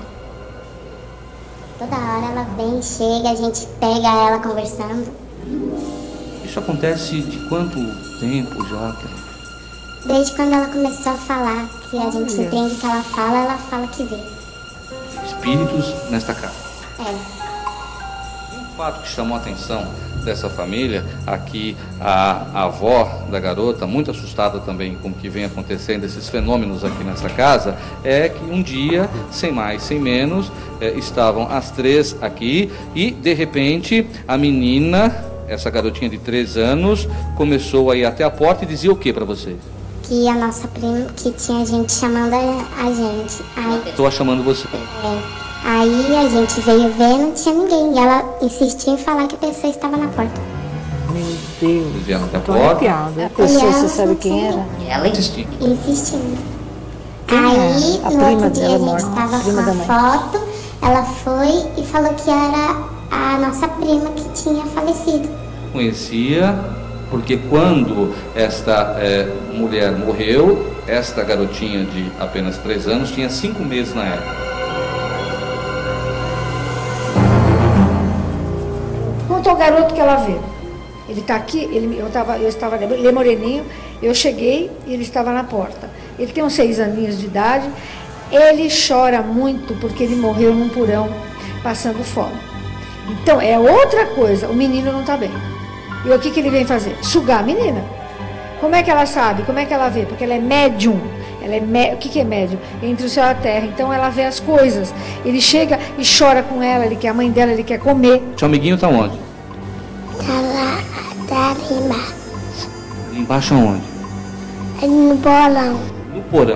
Toda hora ela vem, chega, a gente pega ela conversando. Isso acontece de quanto tempo já? Desde quando ela começou a falar, que a gente Olha. entende que ela fala, ela fala que vê. Espíritos nesta casa. É. Um fato que chamou a atenção dessa família, aqui a, a avó da garota, muito assustada também com o que vem acontecendo, esses fenômenos aqui nessa casa, é que um dia, sem mais, sem menos, é, estavam as três aqui e, de repente, a menina, essa garotinha de três anos, começou a ir até a porta e dizia o que para vocês? Que a nossa prima, que tinha gente chamando a, a gente. Aí, Estou chamando você. É. Aí a gente veio ver, não tinha ninguém. E ela insistia em falar que a pessoa estava na porta. Meu Deus. Eles vieram até a Tô porta. arrepiada. A pessoa, você sabe quem era? Ela insistia. Insistindo. Quem Aí, é? A no prima outro dia, dela a gente morta. estava Prima com da a mãe. foto. Ela foi e falou que era a nossa prima que tinha falecido. Conhecia, porque quando esta é, mulher morreu, esta garotinha de apenas três anos tinha cinco meses na época. garoto que ela vê. Ele está aqui, ele, eu, tava, eu estava, ele é moreninho, eu cheguei e ele estava na porta. Ele tem uns seis aninhos de idade, ele chora muito porque ele morreu num porão, passando fome. Então, é outra coisa, o menino não está bem. E o que, que ele vem fazer? Sugar a menina. Como é que ela sabe? Como é que ela vê? Porque ela é médium. Ela é me... O que, que é médium? Entre o céu e a terra. Então ela vê as coisas. Ele chega e chora com ela, ele quer a mãe dela, ele quer comer. Seu amiguinho está onde? Tá lá, tá ali embaixo. Embaixo aonde? É no bolão. No porão.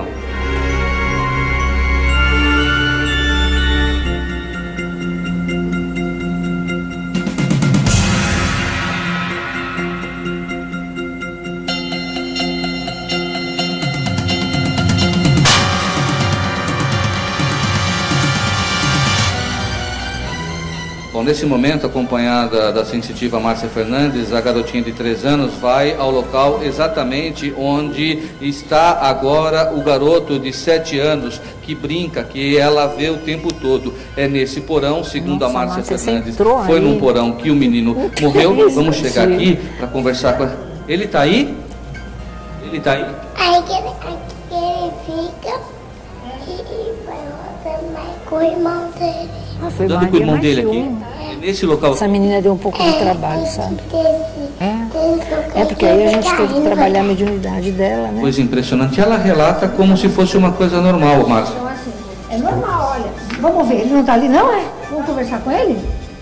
Bom, nesse momento, acompanhada da sensitiva Márcia Fernandes, a garotinha de três anos vai ao local exatamente onde está agora o garoto de sete anos que brinca, que ela vê o tempo todo. É nesse porão, segundo Nossa, a Márcia, Márcia Fernandes, foi aí. num porão que o menino o morreu. É Vamos chegar aqui para conversar com ela. Ele está aí? Ele está aí? Aí que ele, aqui ele fica e, e vai também com o irmão dele. Ah, foi Dando com o irmão dele aqui? É. Nesse local. Essa menina deu um pouco de trabalho, sabe? É, é porque aí a gente teve que trabalhar a mediunidade dela, né? Coisa impressionante. Ela relata como se fosse uma coisa normal, Márcia. Então, assim, é normal, olha. Vamos ver, ele não tá ali não, é? Vamos conversar com ele?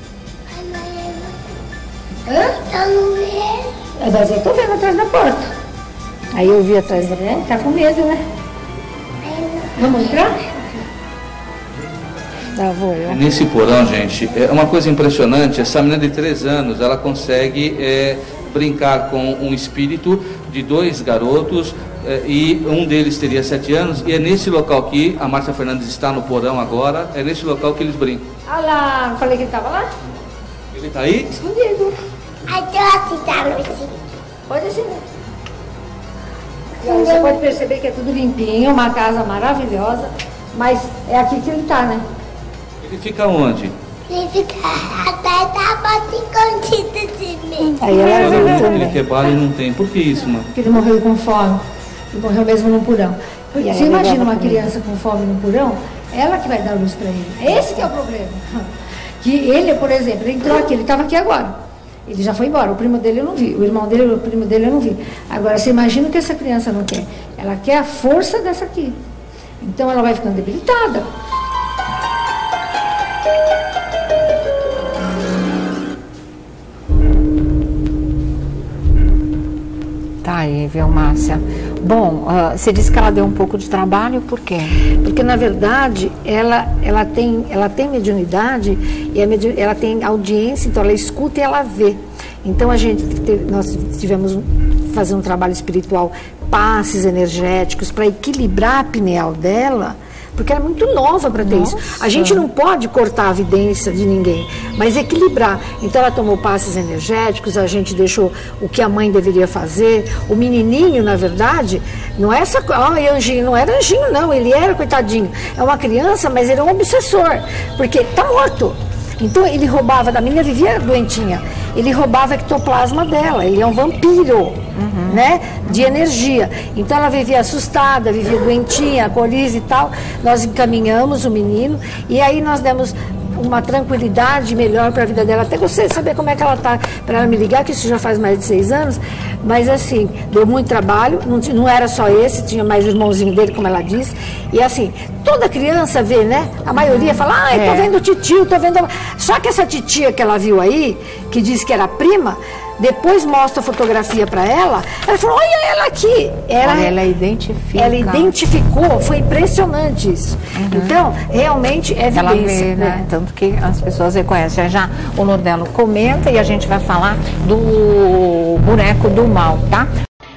Hã? Eu não vejo. Mas eu tô vendo atrás da porta. Aí eu vi atrás da porta. Tá com medo, né? Vamos entrar? Ah, vou eu. Nesse porão, gente, é uma coisa impressionante. Essa menina de três anos, ela consegue é, brincar com um espírito de dois garotos é, e um deles teria sete anos. E é nesse local que a Márcia Fernandes está no porão agora. É nesse local que eles brincam. Ah lá, não falei que ele estava lá? Ele está aí? Escondido. Aí tem assim, tá, Luizinho? Pode ser. Você pode perceber que é tudo limpinho, uma casa maravilhosa, mas é aqui que ele está, né? Ele fica onde? Ele fica atrás da porta escondida de mim. Aí ela veio também. Ele quer bala e não tem. Por que isso, mano? Porque ele morreu com fome. Ele morreu mesmo no porão. Você imagina uma criança com fome no porão? Ela que vai dar luz para ele. Esse que é o problema. Que ele, por exemplo, ele entrou aqui, ele estava aqui agora. Ele já foi embora. O primo dele eu não vi. O irmão dele, o primo dele eu não vi. Agora, você imagina o que essa criança não quer. Ela quer a força dessa aqui. Então ela vai ficando debilitada. Tá aí, viu, Márcia? Bom, uh, você disse que ela deu um pouco de trabalho, por quê? Porque, na verdade, ela, ela, tem, ela tem mediunidade e a mediun, ela tem audiência, então ela escuta e ela vê. Então, a gente teve, nós tivemos fazer um trabalho espiritual, passes energéticos, para equilibrar a pineal dela, porque ela é muito nova para ter Nossa. isso. A gente não pode cortar a vidência de ninguém, mas equilibrar. Então ela tomou passes energéticos, a gente deixou o que a mãe deveria fazer. O menininho, na verdade, não é essa oh, anjinho, não era anjinho não, ele era coitadinho. É uma criança, mas ele é um obsessor, porque tá morto. Então ele roubava, da menina vivia doentinha, ele roubava ectoplasma dela, ele é um vampiro, uhum. né, de energia. Então ela vivia assustada, vivia doentinha, coriza e tal. Nós encaminhamos o menino e aí nós demos uma tranquilidade melhor para a vida dela. Até gostei de saber como é que ela está, para ela me ligar, que isso já faz mais de seis anos. Mas assim, deu muito trabalho, não, não era só esse, tinha mais o irmãozinho dele, como ela disse. E assim, toda criança vê, né? A maioria fala, ah, eu tô vendo o titio, tô vendo... Só que essa titia que ela viu aí, que disse que era prima, depois mostra a fotografia para ela, ela falou, olha ela aqui. Ela, olha, ela identifica. Ela identificou, foi impressionante isso. Uhum. Então, realmente é evidência. Ela vê, né? Tanto que as pessoas reconhecem. Já, já o Nordelo comenta e a gente vai falar do boneco do mal, tá?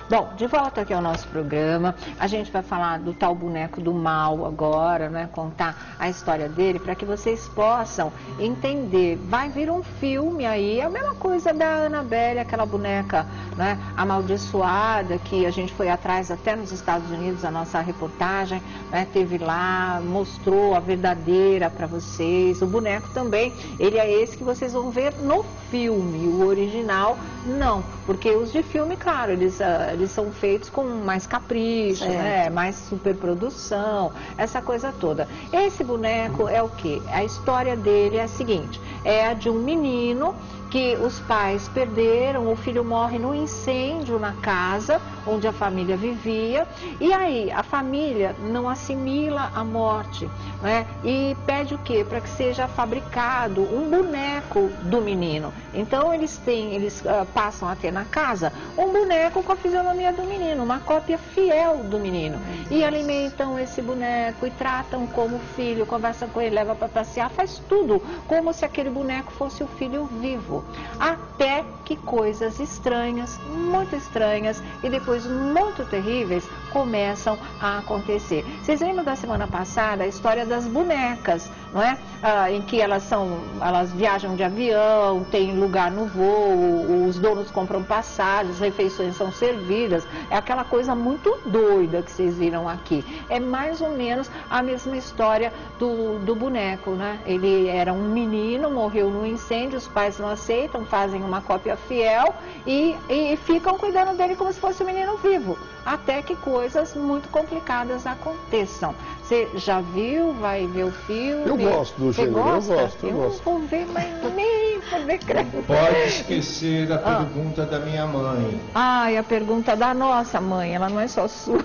Bom, de volta aqui ao nosso programa, a gente vai falar do tal boneco do mal agora, né? Contar a história dele para que vocês possam entender. Vai vir um filme aí, é a mesma coisa da Annabelle, aquela boneca, né, amaldiçoada, que a gente foi atrás até nos Estados Unidos, a nossa reportagem, né, teve lá, mostrou a verdadeira para vocês. O boneco também, ele é esse que vocês vão ver no filme, o original não, porque os de filme, claro, eles, uh, eles são feitos com mais capricho, né, mais superprodução, essa coisa toda. Esse boneco é o quê? A história dele é a seguinte, é a de um menino que os pais perderam, o filho morre num incêndio na casa onde a família vivia, e aí a família não assimila a morte, né? E pede o quê? Para que seja fabricado um boneco do menino. Então eles têm, eles uh, passam a ter na casa um boneco com a fisionomia do menino, uma cópia fiel do menino, e alimentam esse boneco e tratam como filho, conversam com ele, leva para passear, faz tudo como se aquele boneco fosse o filho vivo. Até que coisas estranhas, muito estranhas e depois muito terríveis começam a acontecer. Vocês lembram da semana passada a história das bonecas, não é? Ah, em que elas são, elas viajam de avião, tem lugar no voo, os donos compram passagens, refeições são servidas, é aquela coisa muito doida que vocês viram aqui. É mais ou menos a mesma história do, do boneco, né? Ele era um menino, morreu no incêndio, os pais não aceitam, fazem uma cópia fiel e, e ficam cuidando dele como se fosse um menino vivo, até que coisas muito complicadas aconteçam. Você já viu, vai ver o filme? Eu gosto do gênero, eu gosto, eu, eu gosto. vou ver, mas nem poder crer. Pode esquecer a ah. pergunta da minha mãe. Ai, a pergunta da nossa mãe, ela não é só sua.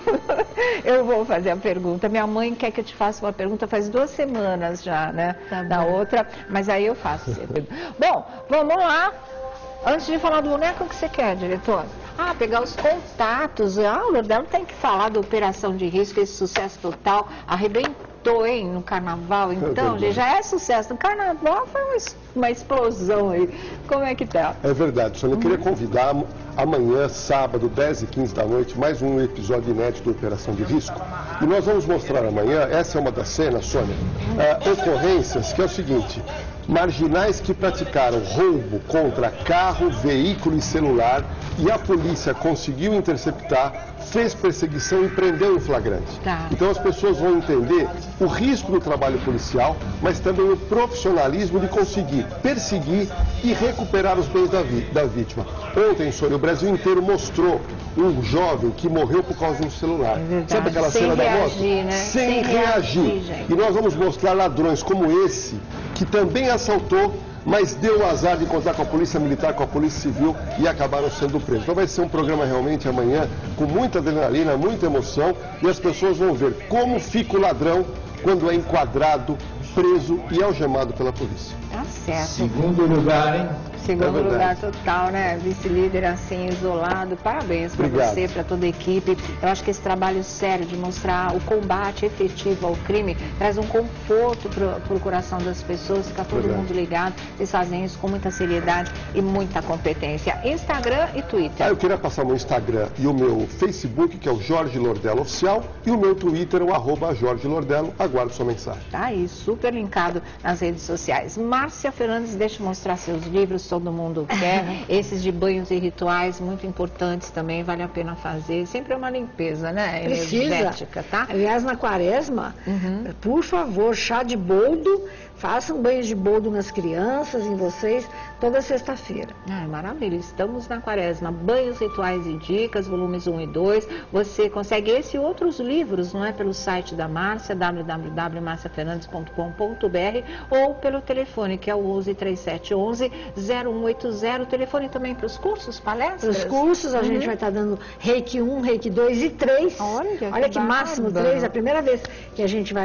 Eu vou fazer a pergunta. Minha mãe quer que eu te faça uma pergunta faz duas semanas já, né? Tá da outra, mas aí eu faço. Bom, vamos lá. Antes de falar do boneco, o que você quer, diretor? Ah, pegar os contatos. Ah, o Lordelo tem que falar da operação de risco, esse sucesso total. Arrebentou, hein, no carnaval. Então, gente, já é sucesso. No carnaval foi uma, uma explosão aí. Como é que tá? É verdade, Sônia. Eu queria convidar amanhã, sábado, dez e quinze da noite, mais um episódio inédito da Operação de Risco. E nós vamos mostrar amanhã, essa é uma das cenas, Sônia, uh, ocorrências, que é o seguinte: marginais que praticaram roubo contra carro, veículo e celular, e a polícia conseguiu interceptar, fez perseguição e prendeu em flagrante. Tá. Então as pessoas vão entender o risco do trabalho policial, mas também o profissionalismo de conseguir perseguir e recuperar os bens da, vi da vítima. Ontem, Sônia, o Brasil inteiro mostrou um jovem que morreu por causa de um celular. É Sabe aquela Sem cena reagir, da moto? Né? Sem, Sem reagir. reagir e nós vamos mostrar ladrões como esse, que também assaltou, mas deu o azar de encontrar com a Polícia Militar, com a Polícia Civil e acabaram sendo presos. Então vai ser um programa realmente amanhã com muita adrenalina, muita emoção, e as pessoas vão ver como fica o ladrão quando é enquadrado, preso e algemado pela polícia. Tá certo. Segundo lugar, hein? Segundo é lugar total, né? Vice-líder assim, isolado. Parabéns para você, para toda a equipe. Eu acho que esse trabalho sério de mostrar o combate efetivo ao crime traz um conforto para o coração das pessoas, fica todo Verdade. mundo ligado. Vocês fazem isso com muita seriedade e muita competência. Instagram e Twitter. Ah, eu queria passar o meu Instagram e o meu Facebook, que é o Jorge Lordelo Oficial, e o meu Twitter, o arroba Jorge Lordelo. Aguardo sua mensagem. Tá aí, super linkado nas redes sociais. Márcia Fernandes, deixa eu mostrar seus livros. Todo mundo quer, esses de banhos e rituais muito importantes também, vale a pena fazer, sempre é uma limpeza, né? Precisa, tá? Aliás, na quaresma, uhum. por favor, chá de boldo, façam banhos de boldo nas crianças, em vocês, toda sexta-feira. Ah, maravilha, estamos na quaresma, banhos, rituais e dicas, volumes um e dois, você consegue esse e outros livros, não é? Pelo site da Márcia, w w w ponto marcia fernandes ponto com ponto b r, ou pelo telefone, que é o onze, trinta e sete, onze, zero um oito zero, telefone também para os cursos, palestras? Para os cursos, a uhum. gente vai estar dando reiki um, reiki dois e três. Olha, Olha que, que máximo, três, é a primeira vez que a gente vai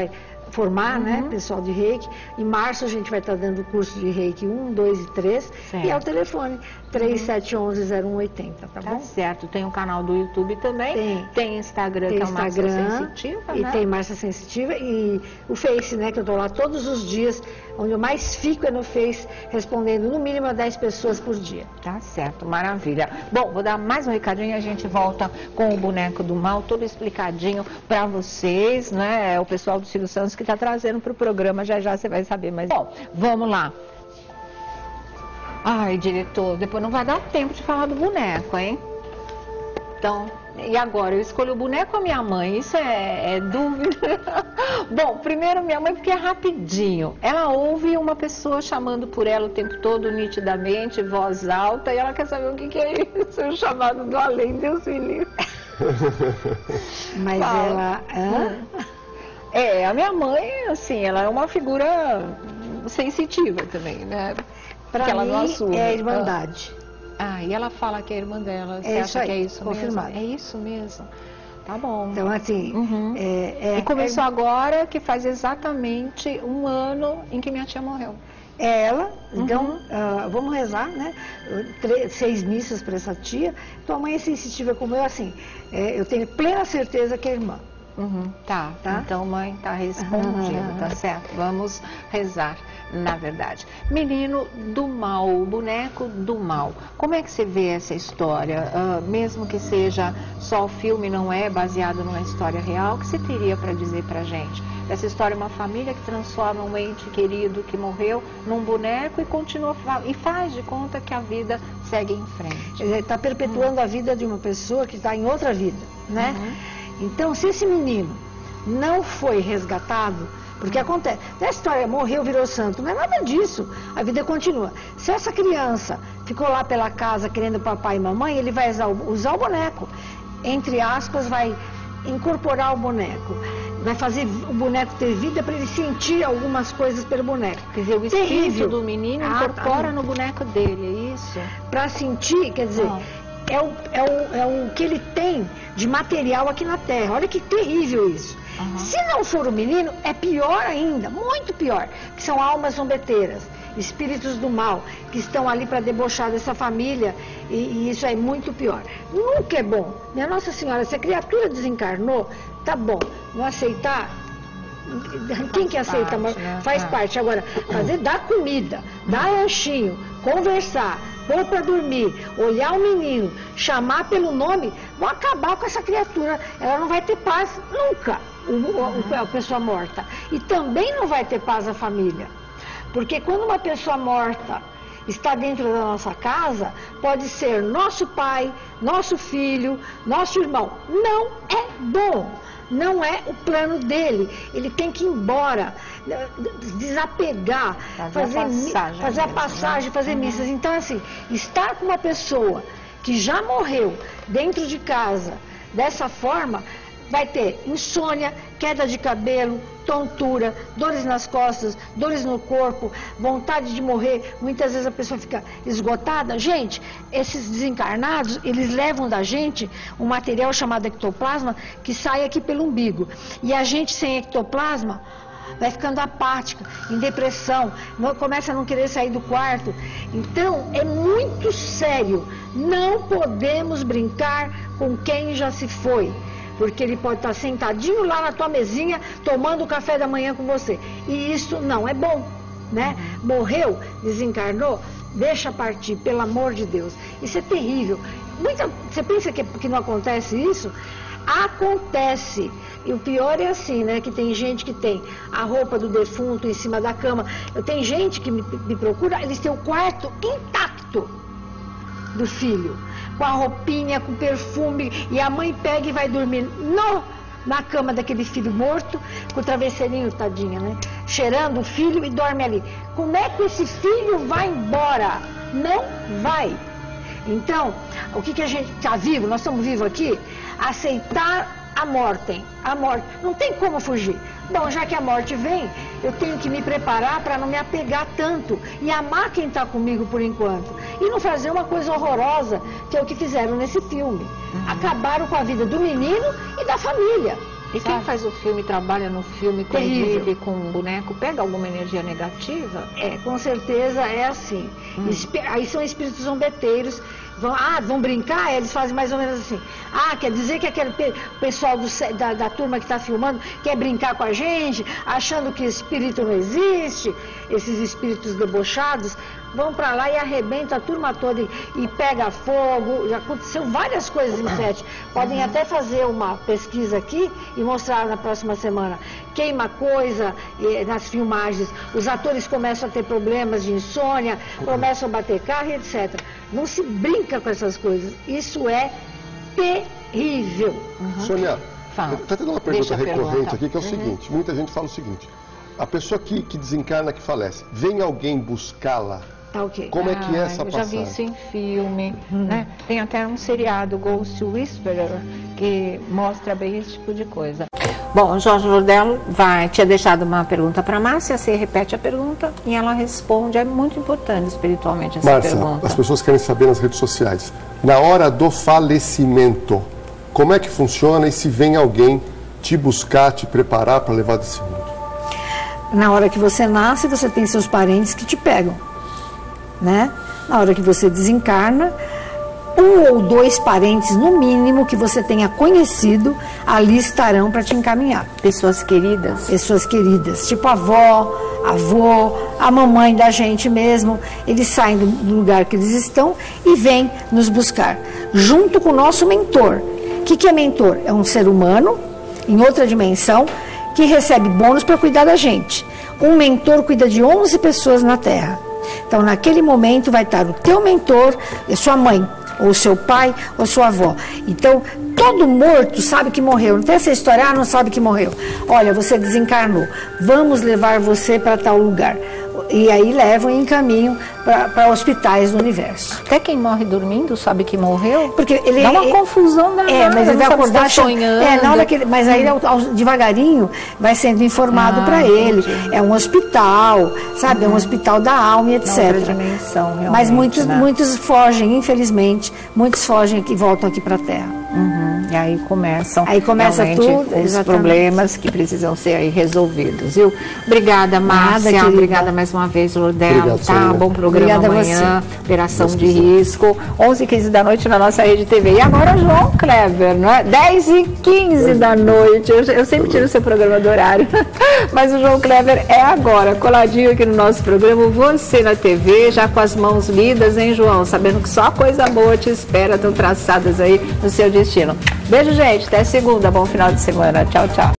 formar, uhum. né, pessoal de reiki. Em março a gente vai estar dando o curso de reiki um, dois e três. Certo. E é o telefone três sete um um, zero um oito zero, tá, tá bom? Certo, tem um canal do YouTube também. Tem. Tem Instagram, tem que é o Márcia Sensitiva, e né? tem Márcia Sensitiva e o Face, né, que eu tô lá todos os dias. Onde eu mais fico é no Face, respondendo no mínimo a dez pessoas por dia. Tá certo, maravilha. Bom, vou dar mais um recadinho e a gente volta com o Boneco do Mal, todo explicadinho para vocês, né? É o pessoal do Silvio Santos que está trazendo para o programa, já já você vai saber. Mas, bom, vamos lá. Ai, diretor, depois não vai dar tempo de falar do boneco, hein? Então, e agora? Eu escolho o boneco ou a minha mãe? Isso é, é dúvida. Bom, primeiro minha mãe, porque é rapidinho. Ela ouve uma pessoa chamando por ela o tempo todo, nitidamente, voz alta, e ela quer saber o que, que é isso, o chamado do além, Deus me livre. Mas Fala. ela... Hã? É, a minha mãe, assim, ela é uma figura sensitiva também, né? Pra que ela mim não assume. É a irmandade. Ah, e ela fala que é a irmã dela. Você é acha aí, que é isso confirmado. mesmo? É isso mesmo. Tá bom. Então, assim... Uhum. É, é, e começou é... agora, que faz exatamente um ano em que minha tia morreu. É ela, então, uhum. uh, vamos rezar, né? Três, seis missas para essa tia. Tua mãe é sensitiva como eu, assim, é, eu tenho plena certeza que é irmã. Uhum. Tá, tá, então mãe, tá respondido, uhum. Tá certo. Vamos rezar, na verdade. Menino do mal, o boneco do mal. Como é que você vê essa história? Uh, mesmo que seja só o filme, não é baseado numa história real, o que você teria para dizer pra gente? Essa história é uma família que transforma um ente querido que morreu num boneco e continua e faz de conta que a vida segue em frente. Está perpetuando uhum. a vida de uma pessoa que está em outra vida, né? Uhum. Então, se esse menino não foi resgatado, porque acontece, a história morreu, virou santo, não é nada disso, a vida continua. Se essa criança ficou lá pela casa querendo papai e mamãe, ele vai usar o, usar o boneco, entre aspas, vai incorporar o boneco, vai fazer o boneco ter vida para ele sentir algumas coisas pelo boneco. Quer dizer, o espírito Terrível. do menino ah, incorpora tá. no boneco dele, é isso? Para sentir, quer dizer... Ah. É o, é, o, é o que ele tem de material aqui na Terra. Olha que terrível isso. Uhum. Se não for o menino, é pior ainda, muito pior. Que são almas zombeteiras, espíritos do mal, que estão ali para debochar dessa família. E, e isso é muito pior. Nunca é bom. Minha Nossa Senhora, se a criatura desencarnou, tá bom. Não aceitar... Quem faz que aceita? Parte, né? Faz ah. parte. Agora, fazer, dar comida, dar lanchinho, conversar, pôr para dormir, olhar o menino, chamar pelo nome, vão acabar com essa criatura. Ela não vai ter paz nunca, o, o, a pessoa morta. E também não vai ter paz a família. Porque quando uma pessoa morta está dentro da nossa casa, pode ser nosso pai, nosso filho, nosso irmão. Não é bom. Não é o plano dele. Ele tem que ir embora, desapegar, fazer, fazer a passagem, fazer, a passagem, fazer uhum. missas. Então, assim, estar com uma pessoa que já morreu dentro de casa, dessa forma, vai ter insônia, queda de cabelo, tontura, dores nas costas, dores no corpo, vontade de morrer. Muitas vezes a pessoa fica esgotada. Gente, esses desencarnados, eles levam da gente um material chamado ectoplasma que sai aqui pelo umbigo. E a gente sem ectoplasma vai ficando apática, em depressão, não, começa a não querer sair do quarto. Então, é muito sério. Não podemos brincar com quem já se foi. Porque ele pode estar sentadinho lá na tua mesinha, tomando o café da manhã com você. E isso não é bom, né? Morreu, desencarnou, deixa partir, pelo amor de Deus. Isso é terrível. Muita, você pensa que, que não acontece isso? Acontece. E o pior é assim, né? Que tem gente que tem a roupa do defunto em cima da cama. Eu tenho gente que me, me procura, eles têm o quarto intacto do filho, com a roupinha, com perfume, e a mãe pega e vai dormir no, na cama daquele filho morto, com o travesseirinho, tadinha, né? Cheirando o filho e dorme ali. Como é que esse filho vai embora? Não vai. Então, o que, que a gente está vivo, nós estamos vivos aqui, aceitar a morte, a morte, não tem como fugir. Bom, já que a morte vem, eu tenho que me preparar para não me apegar tanto e amar quem está comigo por enquanto. E não fazer uma coisa horrorosa, que é o que fizeram nesse filme. Uhum. Acabaram com a vida do menino e da família. E quem faz o filme, trabalha no filme, Terrível. convive com um boneco, pega alguma energia negativa? É, com certeza é assim. Hum. Espi- Aí são espíritos zombeteiros. Vão, ah, vão brincar? Eles fazem mais ou menos assim. Ah, quer dizer que aquele pe- pessoal do ce- da, da turma que está filmando quer brincar com a gente, achando que espírito não existe, esses espíritos debochados, vão para lá e arrebentam a turma toda e, e pega fogo. Já aconteceu várias coisas em set. Podem até fazer uma pesquisa aqui e mostrar na próxima semana. Queima coisa eh, nas filmagens, os atores começam a ter problemas de insônia, começam a bater carro e etcétera. Não se brinca com essas coisas. Isso é terrível. Sônia, Fala. está tendo uma pergunta Deixa a recorrente pergunta. aqui que é o seguinte, muita gente fala o seguinte, a pessoa que, que desencarna, que falece, vem alguém buscá-la, Tá ok. como é que é Ah, essa eu já vi passagem? isso em filme, né? Tem até um seriado, Ghost Whisperer, que mostra bem esse tipo de coisa. Bom, Jorge Lordello vai, tinha deixado uma pergunta para Márcia, você repete a pergunta e ela responde. É muito importante espiritualmente essa Márcia, pergunta. as pessoas querem saber nas redes sociais, na hora do falecimento, como é que funciona e se vem alguém te buscar, te preparar para levar desse mundo? Na hora que você nasce, você tem seus parentes que te pegam, né? Na hora que você desencarna, um ou dois parentes, no mínimo, que você tenha conhecido, ali estarão para te encaminhar. Pessoas queridas. Pessoas queridas, tipo a avó, avô, a mamãe da gente mesmo, eles saem do do lugar que eles estão e vêm nos buscar, junto com o nosso mentor. O que, que é mentor? É um ser humano, em outra dimensão, que recebe bônus para cuidar da gente. Um mentor cuida de onze pessoas na Terra. Então, naquele momento, vai estar o teu mentor, a sua mãe, ou seu pai, ou sua avó. Então, todo morto sabe que morreu. Não tem essa história, ah, não sabe que morreu. Olha, você desencarnou. Vamos levar você para tal lugar. E aí levam e encaminham para hospitais do universo. Até quem morre dormindo sabe que morreu? Porque ele Dá uma ele- confusão danada. É, mas ele não vai sabe se acordar tá achando- sonhando. É, na hora que ele, mas aí ao- ao- devagarinho vai sendo informado Ah, para ele. entendi. É um hospital, sabe? É um hospital da alma e outra etcétera. dimensão, realmente, Mas muitos, né? muitos fogem, infelizmente, muitos fogem e voltam aqui para a Terra. Uhum, e aí começam Aí começa realmente tudo, os exatamente. problemas que precisam ser aí resolvidos, viu? Obrigada, Márcia. querida. Obrigada mais uma vez, Lordello. Obrigado, Tá? Sônia. Bom programa Obrigada a amanhã. Operação Deus de quiser. risco. onze e quinze da noite na nossa Rede T V. E agora, João Kleber, não é? dez e quinze da noite. Eu, eu sempre tiro o seu programa do horário. Mas o João Kleber é agora, coladinho aqui no nosso programa. Você na T V, já com as mãos lidas, hein, João? Sabendo que só coisa boa te espera, estão traçadas aí no seu destino. Beijo, gente. Até segunda. Bom final de semana. Tchau, tchau.